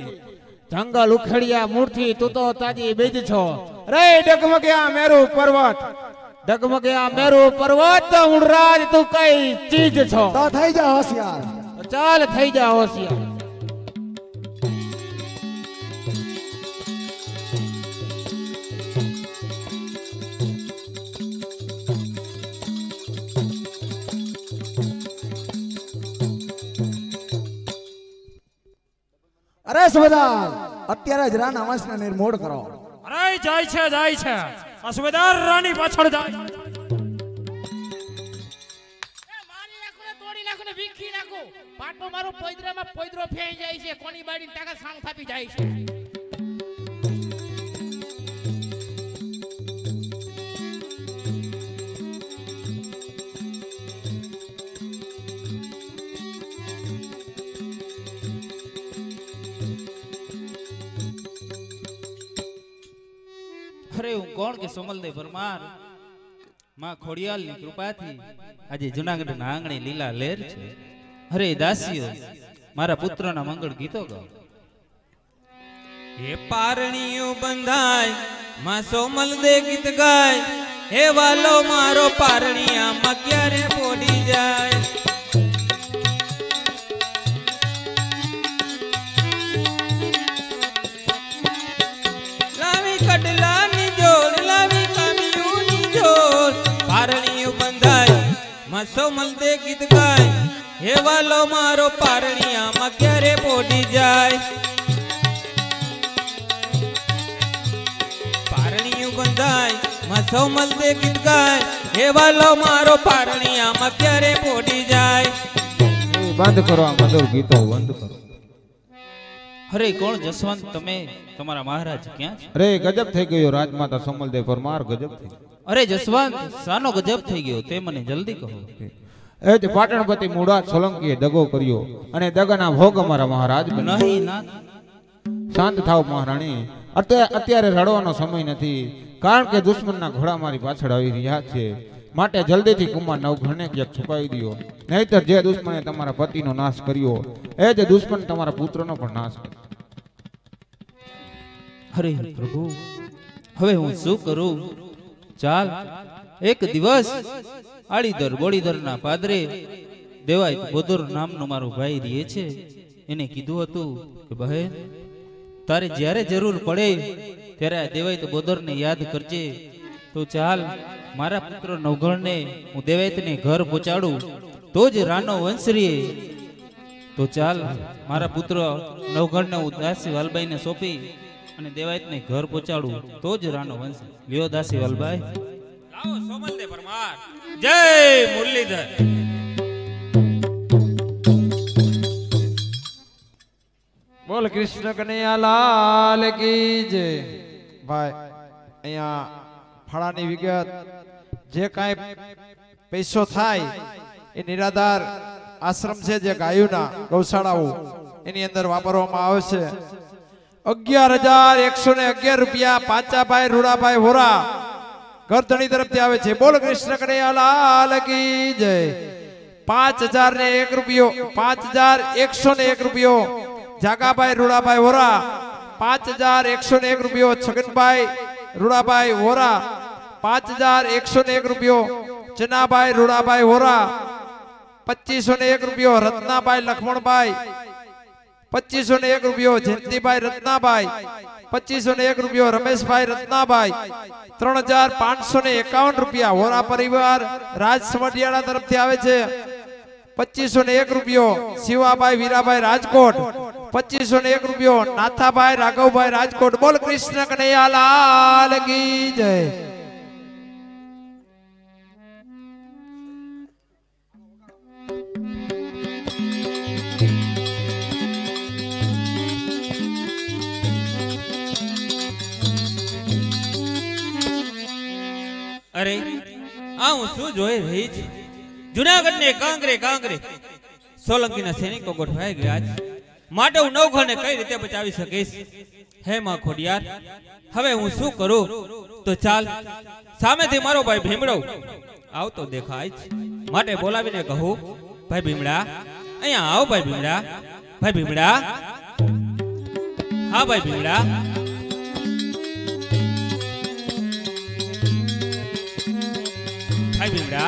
મૂળથી તું તો તાજી બીજ છો રે ડગમગ્યા મેરુ પર્વત મુડરાજ તું કઈ ચીજ છો તો થઈ જા હોશિયાર ચાલ થઈ જા હોશિયાર અરે સુબેદાર અત્યારે જ રાના વંશને નિર્મૂળ કરો અરે જાય છે આ સુબેદાર રાની પાછળ જાય મારી નાખો ને તોડી નાખો ને વીખી નાખો પાટો મારો પોઈદરામાં પોઈદરો ફેઈ જાય છે કોની બાડી ટાકા સાંગ થાપી જાય છે અરે હું કોણ કે સોમલદેવ પરમાર માં ખોડિયાલની કૃપાથી આજે જૂનાગઢના આંગણે લીલા લહેર છે. અરે દાસીઓ મારા પુત્રના મંગળ ગીતો ગાઓ. હે પારણીઓ બંધાય માં સોમલદે ગીત ગાય, હે વાલો મારો પારણીયા માં ક્યારે પોડી જાય. મસો મલદે ગીત ગાય હે વાલો મારો પારણિયામાં ક્યારે પોડી જાય પારણિયું બંધાય મસો મલદે ગીત ગાય હે વાલો મારો પારણિયામાં ક્યારે પોડી જાય બંધ કરો આ મધુર ગીતો બંધ કરો અરે કોણ જસવંત તમે તમારા મહારાજ ક્યાં છે અરે ગજબ થઈ ગયો રાજમાતા સમલદેવ પરમાર ગજબ થઈ અરે જસવંત સાનો ગજબ થઈ ગયો તે મને જલ્દી કહો એ જ પાટણપતિ મૂળરાજ સોલંકીએ દગો કર્યો અને દગાના ભોગ અમારા મહારાજ બન્યા. નહીં ના શાંત થાવ મહારાણી અત્યારે રડવાનો સમય નથી કારણ કે દુશ્મનના ઘોડા મારી પાછળ આવી રહ્યા છે માટે જલ્દીથી કુમાર નવઘણને ક્યાંક છુપાવી દો નહીતર જે દુશ્મને તમારા પતિનો નાશ કર્યો એ જ દુશ્મન તમારા પુત્રનો પણ નાશ કર્યો. અરે પ્રભુ હવે હું શું કરું ચાલ એક દિવસ આડીદર બોડીદરના પાદરે દેવાય બોદર નામનો મારો ભાઈ રહે છે એને કીધું હતું કે બહેન તારે જ્યારે જરૂર પડે ત્યારે આ દેવાય બોદરને યાદ કરજે તો ચાલ મારા પુત્ર નવઘણને હું દેવાયતને ઘર પહોંચાડું તો જ રાનો વંશ રહે તો ચાલ મારા પુત્ર નવઘણને હું દાસી વાલબાઈને સોંપી અને દેવાયતને ઘર પહોંચાડું તો જ રાનો વંશ લ્યો દાસી વાલબાઈ લાવો સોમલદેવ પરમાર જય મુરલીધર બોલ કૃષ્ણ કનૈયા લાલ કી જય. ભાઈ અહીંયા ફાળાની વિગત જે કાંઈ પૈસો થાય એ નિરાધાર આશ્રમ છે જે ગાયોના ગૌશાળાઓ એની અંદર વાપરવામાં આવે છે. 11,111 રૂપિયા પાંચાભાઈ રૂડાભાઈ હોરા ઘરધણી તરફથી આવે છે. બોલ કૃષ્ણ કનૈયા લાલ કી જય. 5,001 રૂપિયો 5,101 રૂપિયો જાગાભાઈ રૂડાભાઈ હોરા 5,101 રૂપિયો છગનભાઈ રૂડાભાઈ હોરા 5,101 રૂપિયો ચનાભાઈ રૂડાભાઈ હોરા 2,501 રૂપિયો રત્નાભાઈ લખમણભાઈ 2,501 રૂપિયો જયંતિભાઈ રત્નાભાઈ 2,501 રૂપિયો રમેશભાઈ રત્નાભાઈ 3,551 રૂપિયા હોરા પરિવાર રાજ સમઢિયાળા તરફથી આવે છે. 2,501 રૂપિયો શિવાભાઈ વીરાભાઈ રાજકોટ 2,501 રૂપિયો નાથાભાઈ રાઘવભાઈ રાજકોટ. બોલ કૃષ્ણ કનૈયા લાલ કી જય. અરે આ હું શું જોઈ રહી છું જુનાગઢ ને કાંગરે કાંગરે સોલંકીના સૈનિકો ગોઠવાઈ ગયા છે માટે હું નવઘણને કઈ રીતે બચાવી શકીશ હે માં ખોડિયાર હવે હું શું કરું તો ચાલ સામેથી મારો ભાઈ ભીમડો આવતો દેખાય છે માટે બોલાવીને કહું ભાઈ ભીમડા અહીંયા આવો ભાઈ ભીમડા ભાઈ ભીમડા હા ભાઈ ભીમડા ભાઈ ભીમડા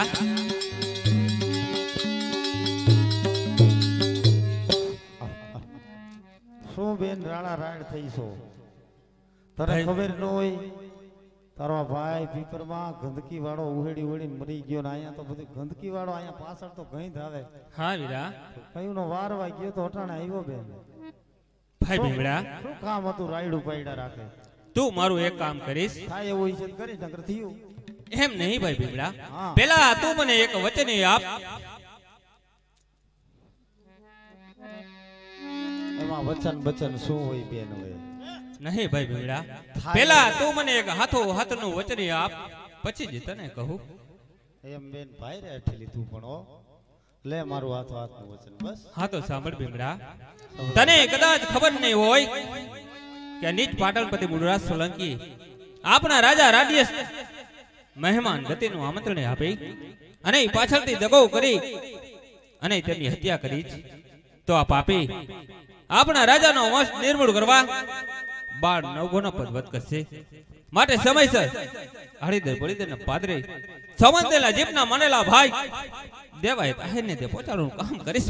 શું બેન રાણા રાડ થઈ છો તને ખબર ન હોય તારો ભાઈ પીપરમાં ગંદકી વાળો ઉહેડી ઉહેડી મરી ગયો ને અહીંયા તો બધું ગંદકી વાળો અહીંયા પાછળ તો ગઈ ધાવે હા વીરા કયું નો વારવા ગયો તો અટાણે આવ્યો બેન ભાઈ ભીમડા શું કામ હતું રાયડું પાડ્યા રાખે તું મારું એક કામ કરીશ થાય એવું છે કરી નકર થયું એમ નહીં ભાઈ ભીમડા પેલા તું મને એક વચન આપ એમાં વચન બચન શું હોય બેન હોય નહીં ભાઈ ભીમડા પેલા તું મને એક હાથો હાથનું વચન આપ પછી જ તને કહું એમ બેન ભાઈ રે ઠેલી તું પણ ઓ લે મારું હાથો હાથનું વચન બસ હા તો સાંભળ ભીમડા તને કદાચ ખબર નહીં હોય કે નીચ પાટણપતિ મૂળરાજ સોલંકી આપણા રાજા રાડિયસ મહેમાન ગતિનું આમંત્રણ આપી અને પાછળથી દગો કરી અને તેની હત્યા કરી તો આ પાપી આપણા રાજાનો વંશ નિર્મૂળ કરવા બાળ નવગોનો પદવત કરશે માટે સમયસર હળીદર બળીદરના પાદરે સંવંતેલા જીપના માનેલા ભાઈ દેવાય તાહેને તે પહોંચાડવાનું કામ કરીશ.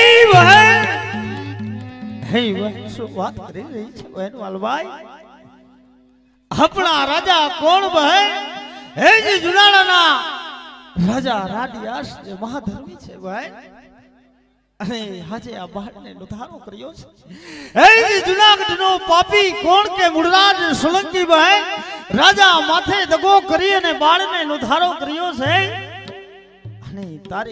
હે શું વાત કરી રહી છે બેન વાલભાઈ આપણા રાજા કોણ બહે હે જી જુનાળાના રાજા રાડિયાસ જે મહાધર્મી છે ભાઈ, અને આજે આ બાળને નુધારો કર્યો છે। એ જુનાગઢનો પાપી કોણ કે મૂળરાજ સોલંકી ભાઈ, રાજા માથે દગો કરી અને બાળને નુધારો કર્યો છે। અને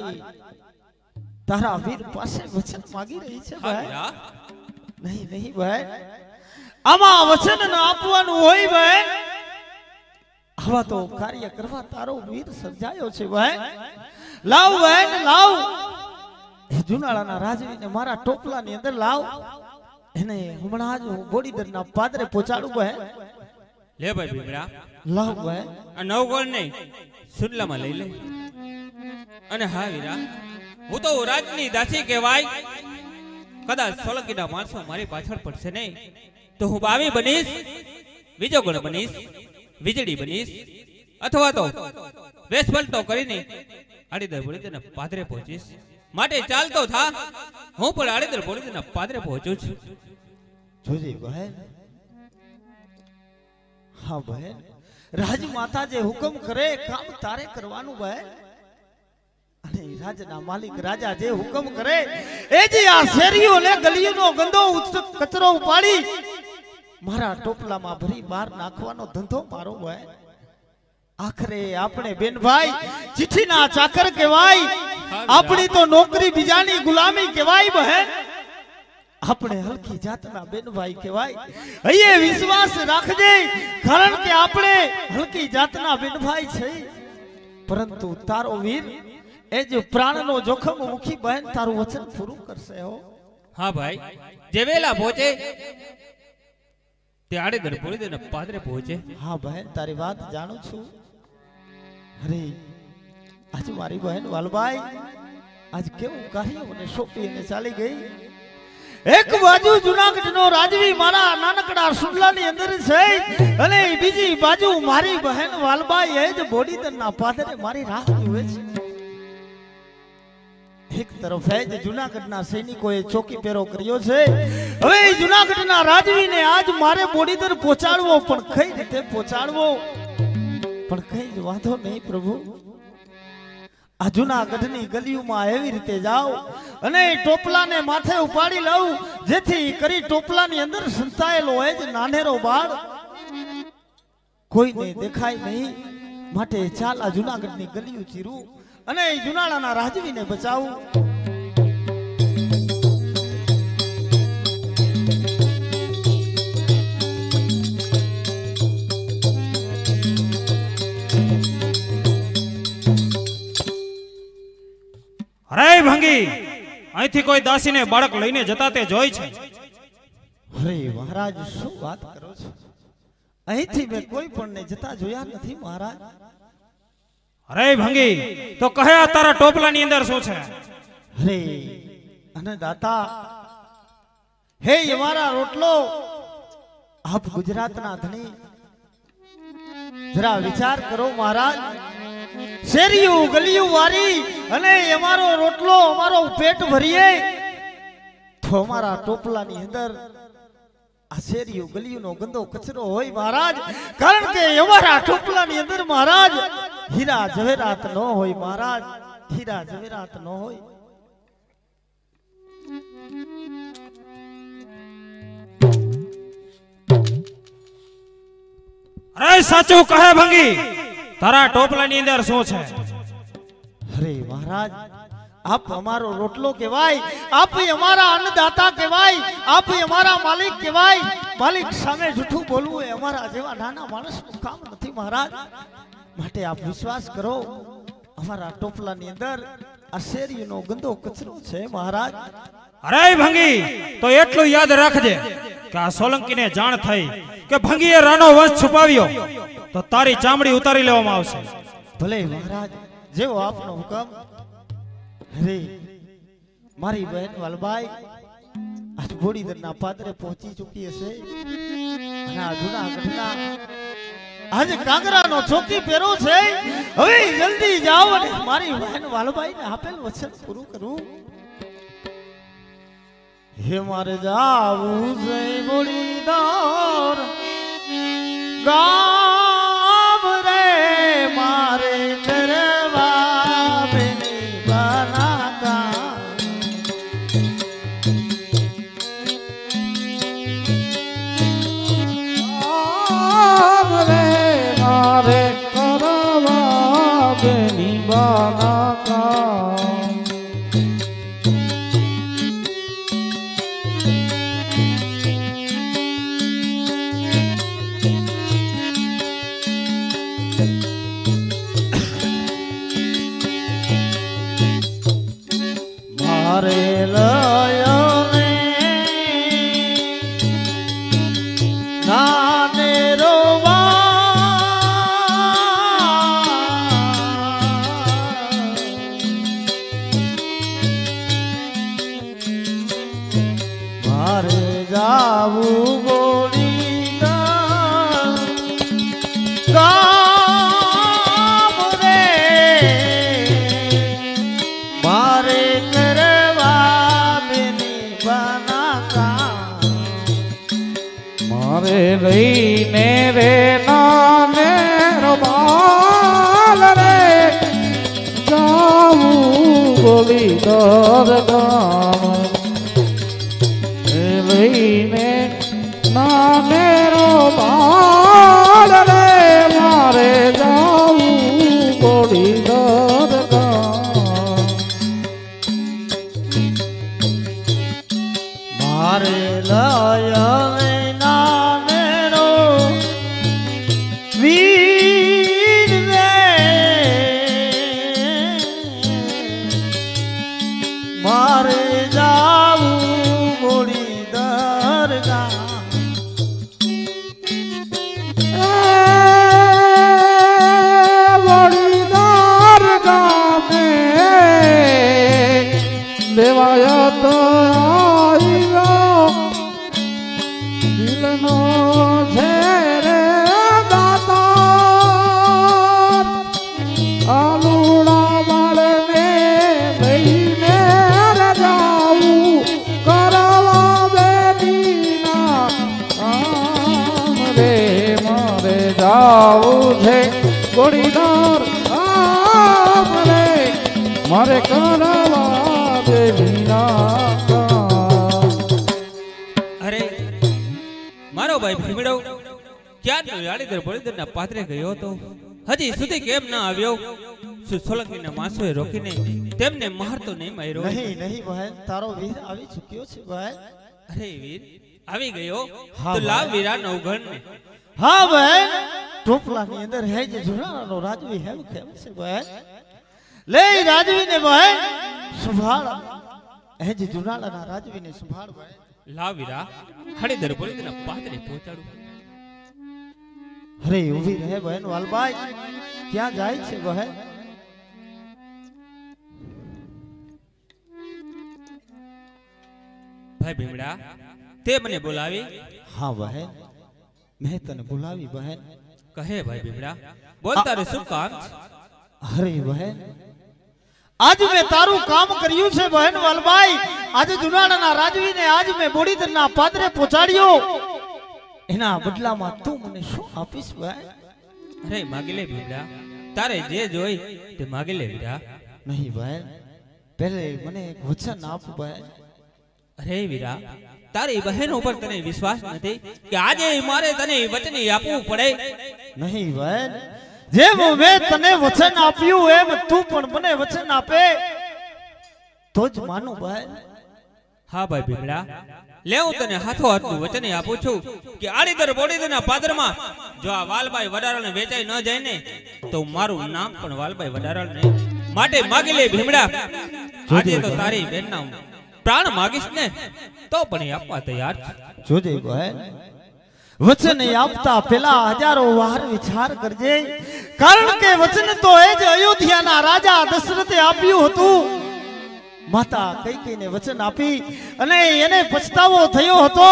તારા વીર પાસે વચન માંગી રહી છે ભાઈ। નહીં ભાઈ, આમાં વચન ન આપવાનું હોય ભાઈ, આવા તો કાર્ય કરવા તારો વીર સર્જાયો છે ભાઈ। લાવ ભાઈ ને લાવ, એ જુનાળાના રાજવીને મારા ટોપલાની અંદર લાવ, એને હમણાં જ હું બોડીદરના પાદરે પહોંચાડું ભાઈ। લે ભાઈ ભીમરા, લાવ ભાઈ, આ નવગોળ નહીં સુડલામાં લઈ લે। અને હા વીરા, હું તો રાજની દાસી કહેવાય, કદાચ સોલંકીના માણસો મારી પાછળ પડશે નહીં તો હું બાવી બનીશ, બીજો ગણ બનીશ, વીજળી બનીશ, અથવા તો વેશ પલટો કરીને આડીદર બોડીદરના પાદરે પહોંચીશ। માટે ચાલતો થા, હું પણ આડીદર બોડીદરના પાદરે પહોંચું છું। જોજી બહેન, હા બહેન, રાજમાતા જે હુકમ કરે કામ તારે કરવાનું બહેન। અને રાજના માલિક રાજા જે હુકમ કરે એ જે આ શેરીઓ ને ગલીઓનો ગંદો કચરો ઉપાડી મારા ટોપલામાં ભરી બહાર નાખવાનો ધંધો મારો બહેન। આખરે આપણે બેનભાઈ ચિઠ્ઠીના ચાકર કહેવાય, આપણી તો નોકરી બીજાની ગુલામી કહેવાય બહેન। આપણે હલકી જાતના બેનભાઈ કહેવાય, અહીંયા વિશ્વાસ રાખજે, કારણ કે આપણે હલકી જાતના બેનભાઈ છે। પરંતુ તારો વીર એ જે પ્રાણનો જોખમ મૂકી બહેન તારું વચન પૂરું કરશે હો। હા ભાઈ, જે વેલા પહોંચે તે આડીદર બોડીદરના પાદરે પહોંચે। હા બહેન, તારી વાત જાણું છું। અરે આજ મારી બહેન વાલબાઈ આજ કેવું કાર્ય મને સોંપીને ચાલી ગઈ। એક બાજુ જુનાગઢનો રાજવી મારા નાનકડા સુડલાની અંદર છે, અને બીજી બાજુ મારી બહેન વાલબાઈ એ જ બોડીદરના પાદરે મારી રાહ જુએ છે। એક તરફ જ જુનાગઢના સૈનિકોએ ચોકી પેરો કર્યો છે, હવે જુનાગઢના રાજવીને આજ મારે બોડીદર પહોંચાડવો, પણ કઈ રીતે પહોંચાડવો, પણ કઈ જ વાંધો નહીં પ્રભુ। આ જુનાગઢની ગલીઓમાં એવી રીતે જાઓ અને ટોપલાને માથે ઉપાડી લઉં, જેથી કરી ટોપલાની અંદર સંતાયેલો હોય જ નાનેરો બાળ કોઈને દેખાય નહીં। માટે ચાલ આ જુનાગઢની ગલીઓ ચીરું અને જુનાળાના રાજવીને બચાવું। અરે ભંગી, અહીંથી કોઈ દાસીને બાળક લઈને જતા તે જોઈ છે? અરે મહારાજ, શું વાત કરો છો? અહીંથી મેં કોઈ પણ ને જતા જોયા નથી મહારાજ। અરે ભંગી, તો કહે આ તારા ટોપલાની અંદર શું છે? અરે અન્નદાતા, હે અમારા રોટલો, આપ ગુજરાતના ધણી, જરા વિચાર કરો મહારાજ। શેરીઓ ગલીઓ વારી અને અમારો રોટલો અમારો પેટ ભરીએ તો અમારા ટોપલાની અંદર આ શેરીઓ ગલીઓનો ગંદો કચરો હોય મહારાજ, કારણ કે અમારા ટોપલાની અંદર મહારાજ હીરા જવેરાત ન હોય મહારાજ, હીરા જવેરાત ન હોય। અરે સાચું કહે ભંગી, તારા ટોપલાની અંદર શું છે? અરે મહારાજ, આપ અમારો રોટલો કહેવાય, આપ અમારા અન્નદાતા કહેવાય, આપ અમારા માલિક કહેવાય। માલિક સામે જૂઠું બોલવું એ અમારા જેવા નાના માણસનું કામ નથી મહારાજ। માટે આપ વિશ્વાસ કરો, અમારા ટોપલાની અંદર આ શેરીનો ગંદો કચરો છે મહારાજ। અરે ભંગી, તો એટલું યાદ રાખજે કે આ સોલંકીને જાણ થઈ કે ભંગીએ રાનો વંશ છુપાવ્યો તો તારી ચામડી ઉતારી લેવામાં આવશે। ભલે મહારાજ, જેવો આપનો હુકમ। અરે મારી બહેન વાલબાઈ આજ બોડીદરના પાદરે પહોંચી ચૂકી હશે, અને આ જુનાગઢના આજે કાંગરાનો ચોકી પહેરો છે। હવે જલ્દી જાઓ અને મારી બહેન વાલબાઈને આપેલ વચન પૂરું કરું। હે મારે જાવું છે બોડીદર ગામ રે, મારે કરવા જાવું ગોળી ગામ રે મારે કરવા બેની બના કામ મારે લઈને રે નાને રબાલ રે જાવું ગોળી ગામ લઈને નાને રબાલ રે મારે જાવું ગોળી ગામ મારે લાયા નાનેરો વીર રે મારે જાવું ગોળી દરગાહ વડીદાર ગામે દેવાયા તો આવ્યો દિલનો છે રે દાતાર આલુડા વાળને લઈને રે જાવું કરવા બેટીના આમ રે મારે જાવું છે ગોળીદાર આમ રે મારે કરવા બેટીના અરે મારો ભાઈ ભીમડો ક્યારનો યાળીદર બળીદરના પાદરે ગયો હતો, હજી સુધી કેમ ના આવ્યો? શું સોલંકીના માસોએ રોકીને તેમને મારતો નહીં માર્યો? નહીં નહીં બહેન, તારો વીર આવી ચૂક્યો છે બહેન. અરે વીર આવી ગયો હા, તો લાવ ભાઈ. વીરા નવઘણને. હા બહેન, ટોપલાની અંદર હે જે જુનાનો રાજવી હેમ કેમ છે બહેન? લે ઈ રાજવીને બહેન સંભાળ, હે જે જુનાના રાજવીને સંભાળ બહેન. લાવ વીરા હળીદર બળીદરના પાદરે પહોંચાડું. અરે ઊભી રહે બહેન વાલબાઈ, ક્યાં જાય છે બહેન? ભાઈ ભીમડા તે મને બોલાવી? હા બહેન, મેં તને બોલાવી બહેન. કહે ભાઈ ભીમડા, બોલ તારે શું કામ છે? અરે બહેન, આજ મેં તારું કામ કર્યું છે બહેન વાલબાઈ. આજે જુનાળાના રાજવીને આજ મેં બોડીદરના પાદરે પહોંચાડ્યો. એના બદલામાં તું મને શું આપીશ બહેન? અરે માગી લે ભીમડા, તારે જે જોઈ તે માગી લે વીરા. નહીં બહેન, પહેલે મને એક વચન આપ બહેન. અરે વીરા, તારી બહેન ઉપર તને વિશ્વાસ નથી કે આજે મારે તને વચન આપવું પડે? નહીં બહેન, જેમ મેં તને વચન આપ્યું એમ તું પણ મને વચન આપે તો જ માનું બહેન. હા ભાઈ ભીમડા, લે હું તને હાથો હાથનું વચન આપું છું કે આડીદર બોડીદરના પાદરમાં જો આ વાલભાઈ વડારાને વેચાઈ ન જાય ને તો મારું નામ પણ વાલભાઈ વડારાળ નહીં. માટે માગી લે ભીમડા, આજે તો તારી બેનના પ્રાણ માગીશ ને તો પણ એ આપવા તૈયાર છે. જોજે બહેન, વચન આપતા પેલા હજારો વાર વિચાર કરજે, કારણ કે વચન તો એ જ અયોધ્યાના રાજા દશરથે આપ્યું હતું. માતા કૈકેયીને વચન આપી અને એને પછતાવો થયો હતો.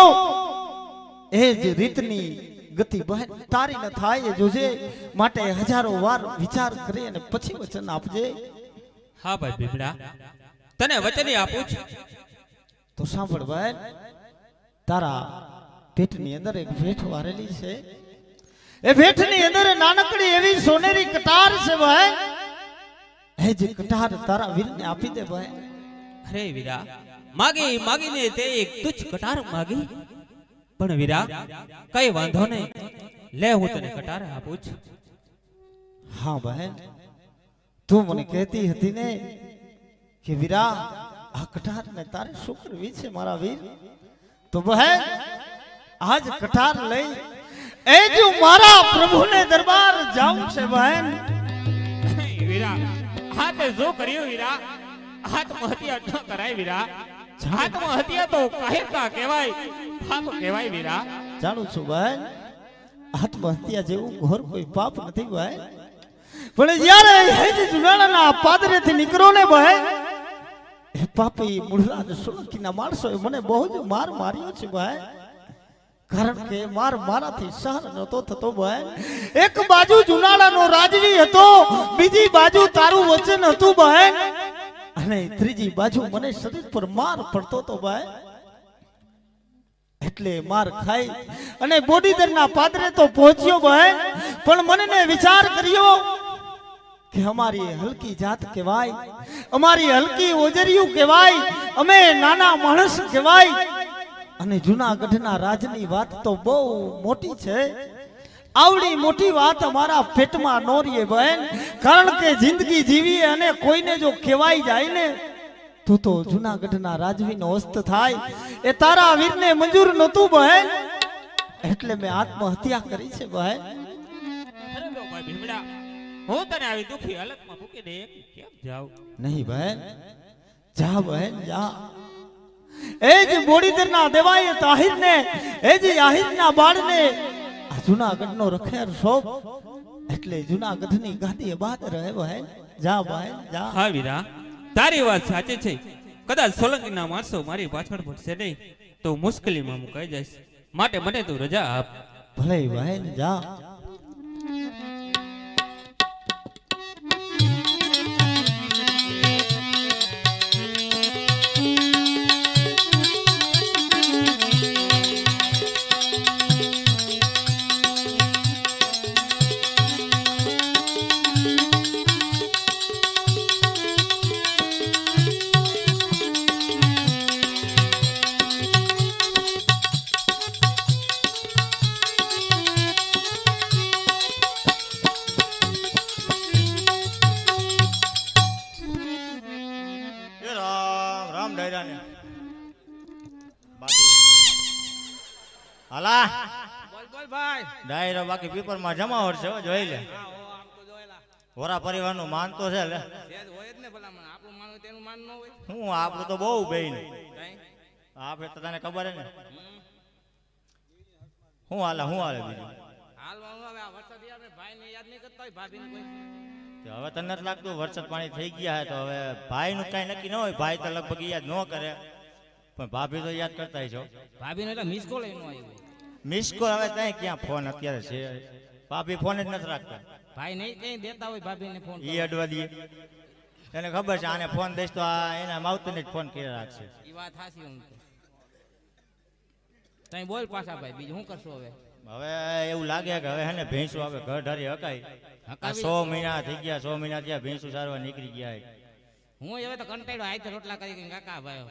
એ જ રીતની ગતિ બહેન તારી ન થાય એ જોજે. માટે હજારો વાર વિચાર કરી અને પછી વચન આપજે. હા ભાઈ ભીમડા, તને વચન આપું છું. તો સાંભળ બહેન, તારા પેટની અંદર એક ભેટ વારેલી છે. એ ભેટની અંદર નાનકડી એવી સોનેરી કટાર છે બહેન. એ જે કટાર તારા વીરને આપી દે બહેન. અરે વીરા, માગી માગીને તે એક તુચ્છ કટાર માગી, પણ વીરા કઈ વાંધો નહીં, લે હું તને કટાર આપું છું. હા બહેન, તું મને કહેતી હતી ને કે વીરા આ કટાર ને તારે શું કરવી છે મારા વીર? તો બહેન આજ કટાર લઈ એ જો મારા પ્રભુને દરબાર જાઉં છે બહેન. વીરા, હા તે જો કર્યું વીરા, આત્મહત્યા ન કરાય વીરા. આત્મહત્યા તો કાયરતા કહેવાય, પાપ કહેવાય વીરા. જાણું છું બહેન, આત્મહત્યા જેવું ઘોર કોઈ પાપ નથી બહેન. પણ જ્યારે હેજ જુનાળાના પાદરેથી નીકળો ને બહેન, એ પાપી મૂળરાજ સોલંકીના માણસોએ મને બહુ જ માર માર્યો છે ભાઈ, કારણ કે માર મારાથી સહન નતો થતો ભાઈ. એક બાજુ જુનાળાનો રાજવી હતો, બીજી બાજુ તારું વચન હતું ભાઈ, અને ત્રીજી બાજુ મને શરીર પર માર પડતો હતો ભાઈ. એટલે માર ખાઈ અને બોડીદરના પાદરે તો પહોંચ્યો ભાઈ, પણ મને વિચાર કર્યો કે અમારી હલકી જાત કહેવાય, અમારી હલકી ઓજરિયું કહેવાય, અમે નાના માણસ કહેવાય, અને જૂનાગઢના રાજની વાત તો બહુ મોટી છે. આવડી મોટી વાત અમારા પેટમાં નો રહે બહેન, કારણ કે જિંદગી જીવી અને કોઈને જો કહેવાય જાય ને તો જૂનાગઢના રાજવીનો અસ્ત થાય. એ તારા વીરને મંજૂર નહોતું બહેન, એટલે મેં આત્મહત્યા કરી છે બહેન. અરે લો ભાઈ ભીમડા, હું તને આવી દુખી હાલતમાં મૂકી દે કેમ જાવ? નહીં બહેન, જા બહેન જા. એ જ બોડીદરના દેવાય તાહિરને, એ જ આહિરના બાળને આ જૂનાગઢનો રખેર શોપ, એટલે જૂનાગઢની ગાદીએ બાદ રહે બહેન. જા બહેન જા. હા વીરા, તારી વાત સાચી છે. કદાચ સોલંકીના માણસો મારી પાછળ પડશે નહીં તો મુશ્કેલીમાં મુકાઈ જઈશ, માટે મને તું રજા આપ. ભલે બહેન જા. હાલા બોલ બોલ ભાઈ. ડાયરો બાકી પેપર માં જમાવટ છે, જોઈ લે. વરા પરિવાર નું માન તો છે લે. હોય જ ને ભલા મને, આપણું માનવું તેનું માન ન હોય. હું આપણું તો બહુ બેન આપણે તો તને ખબર હે ને. હું હાલે બીજું હાલવાનું હવે આ વરસાદ આપણે ભાઈને યાદ નહીં કરતા હોય, ભાભીને કોઈ. હવે તને નથી લાગતું વરસાદ પાણી થઈ ગયા હે તો હવે ભાઈ નું કઈ નક્કી ન હોય. ભાઈ તો લગભગ યાદ ન કરે, પણ ભાભી તો યાદ કરતા છો. ભાભીને એટલે મિસ કોલ એનો આવ્યો. મિસ કોલ હવે ત્યાં ક્યાં ફોન અત્યારે છે, ભાભી ફોન જ નથી રાખતા. ભાઈ નહીં કઈ દેતા હોય ભાભીને ફોન, ઈ અડવા દે. એને ખબર છે આને ફોન દઈશ તો આ એના માવતરને જ ફોન કરી રાખશે. ઈ વાત હાસી. હું તઈ બોલ પાછા ભાઈ, બીજું શું કરશો હવે? હવે એવું લાગે કે હવે હે ને ભેંસું હવે ઘર ઢારી હકાય. આ 100 મહિના થઈ ગયા, 100 મહિના થયા ભેંસું સારવા નીકળી ગયા. હું હવે તો કંટાળ્યો, આઈ તો રોટલા કરી કાકા ભાઈ.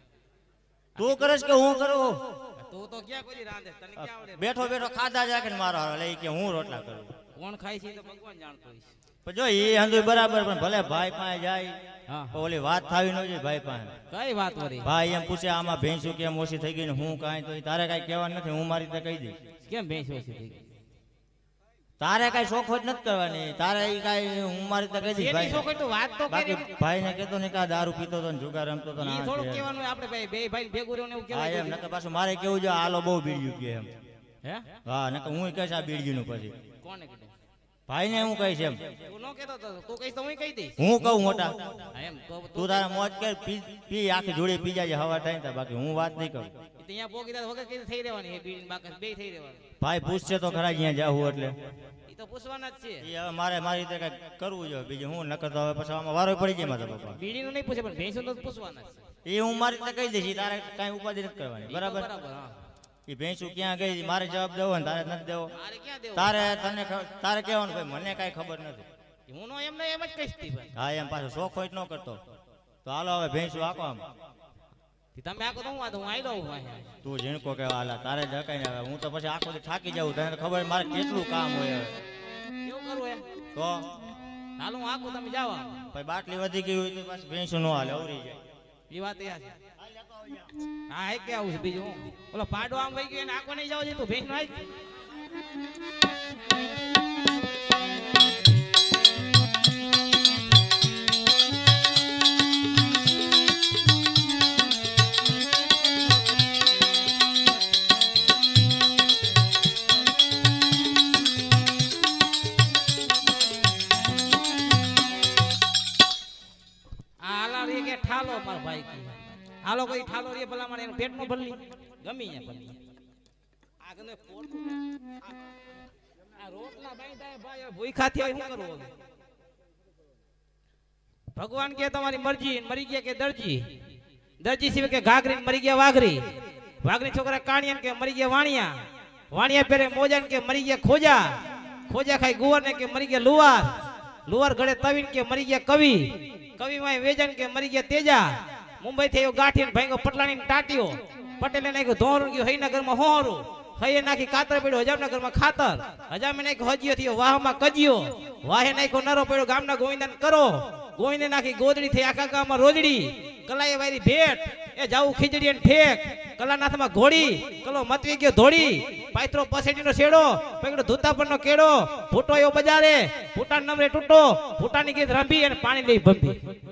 તું કરસ કે હું કરું? તું તો ક્યાં કોઈ રાંધે, તને ક્યાં આવડે? બેઠો બેઠો ખાધા જાય કે મારો હારો લઈ કે હું રોટલા કરું. કોણ ખાય છે તો ભગવાન જાણતો હોય. પણ જો એ હંધુય બરાબર, પણ ભલે ભાઈ પાસે જાય ઓલી વાત થાવી ન જોઈએ. ભાઈ પાસે કઈ વાત વળી? ભાઈ એમ પૂછે આમાં ભેંસું કેમ ઓછી થઈ ગઈ ને હું કાંઈ, તો તારે કાંઈ કહેવાનું નથી, હું મારી રીતે કહી દઈશ. કેમ ભેંસ ઓછી થઈ ગઈ? તારે કાંઈ શોખો જ નથી કરવાની, તારે ઈ કાંઈ હું મારી રીતે કહી દઈશ. ભાઈ શોખ તો વાત તો બાકી ભાઈને કહેતો ને કે આ દારૂ પીતો તો ને જુગાર રમતો તો ને ઈ થોડું કહેવાનું આપણે ભાઈ બે ભાઈ ભેગું રહેવું એવું કહેવાય. એમ નકર પાછું મારે કેવું જો આલો બહુ બીડ્યું કે એમ. હે હા, નકર હું કહીશ આ બીડ્યું નું પછી. કોને કીધું? ભાઈને હું કહીશ એમ. તું ન કહેતો તો તું કહીશ તો હું કહી દઈશ. હું કહું મોટા, એમ તો તું તારા મોજ કર, પી આખી જોડી પી જાય હવા થાય ને, બાકી હું વાત નહીં કરું. ત્યાં પોકી દા વગર કઈ થઈ રહેવાની, એ બીડી બાકસ બે થઈ રહેવાની. ભાઈ પૂછશે તો ખરા અહીંયા જાવું, એટલે ઈ તો પૂછવાના જ છે. ઈ હવે મારે મારી રીતે કઈ કરવું જોઈએ, બીજું હું ન કરતો હવે પછી આમાં વારો પડી જાય મારા પપ્પા. બીડીનું નહીં પૂછે પણ ભેંસું તો પૂછવાના છે. એ હું મારી રીતે કહી દઈશ, તારે કાંઈ ઉપાધિ નથી કરવાની. બરાબર? એ ભેંસું ક્યાં ગઈ મારે જવાબ દેવો ને તારે નથી દેવો. તારે તારે કહેવાનું ભાઈ મને કાંઈ ખબર નથી. હું નો એમ ને એમ જ કહીશ તી ભાઈ. હા, એમ પાછો શોખ હોય ન કરતો. તો હાલો હવે ભેંસું આખો આમ. તમે આખો તો હું આ તો હું આવી દઉં ભાઈ. તું ઝીણકો કે હાલા તારે ઢકાઈ ને હવે હું તો પછી આખો થાકી જાઉં. તને ખબર મારે કેટલું કામ હોય હવે. કેવું કરવું એમ? તો હાલો હું આખું, તમે જાઓ. ભાઈ બાટલી વધી ગઈ હોય તો પાછું ભેંસું ન હાલે, અવરી જાય. એ વાત એ છે. હા, એ કે આવું છે બીજું હું. ઓલો પાડો આમ વઈ ગયો ને આખો નહીં જાવ છે તું ભેંસ નો આવી. ઠાલો મારા ભાઈ ઠાલો કોઈ ઠાલો રે ભલા મારે એનું પેટમાં ભરલી ગમી ત્યાં ભરલી આ ગમે આ રોટલા બાંધ્યા ભાઈ ભૂખા થયા શું કરવું હવે ભગવાન કે તમારી મરજી મરી ગયા કે દરજી દરજી સિવાય કે ઘાઘરી મરી ગયા વાઘરી વાઘરી છોકરા કાણિયા કે મરી ગયા વાણિયા વાણિયા પહેરે મોજાન કે મરી ગયા ખોજા ખોજા ખાઈ ગુવાર ને કે મરી ગયા લુવાર લુવાર ગળે તવીન કે મરી ગયા કવિ કવિ માં વેજન કે મરી ગયા તેજા મુંબઈ થી આવ્યો ગાંઠી ને ભાંગો પટલાણી ટાટીઓ પટેલે નાખ્યું ધોરું ગયું હૈનગર માં હોરું હૈયે નાખી કાતર પડ્યો હજામનગર માં ખાતર હજામે નાખ્યો હજીયો થયો વાહમાં કજિયો વાહે નાખ્યો નરો પડ્યો ગામના ગોવિંદન કરો ગોવિંદે નાખી ગોદડી થઈ આખા ગામમાં રોજડી કલાએ વારી ભેટ એ જાવું ખીજડી અને ઠેક કલાનાથમાં ઘોડી કલો મતવી ગયો ધોડી પાયત્રો પસેડીનો શેડો પકડો ધૂતા પરનો કેડો ફૂટો એવો બજારે ફૂટા નમરે તૂટો ફૂટાની ગીત રંભી અને પાણી લઈ ભંભી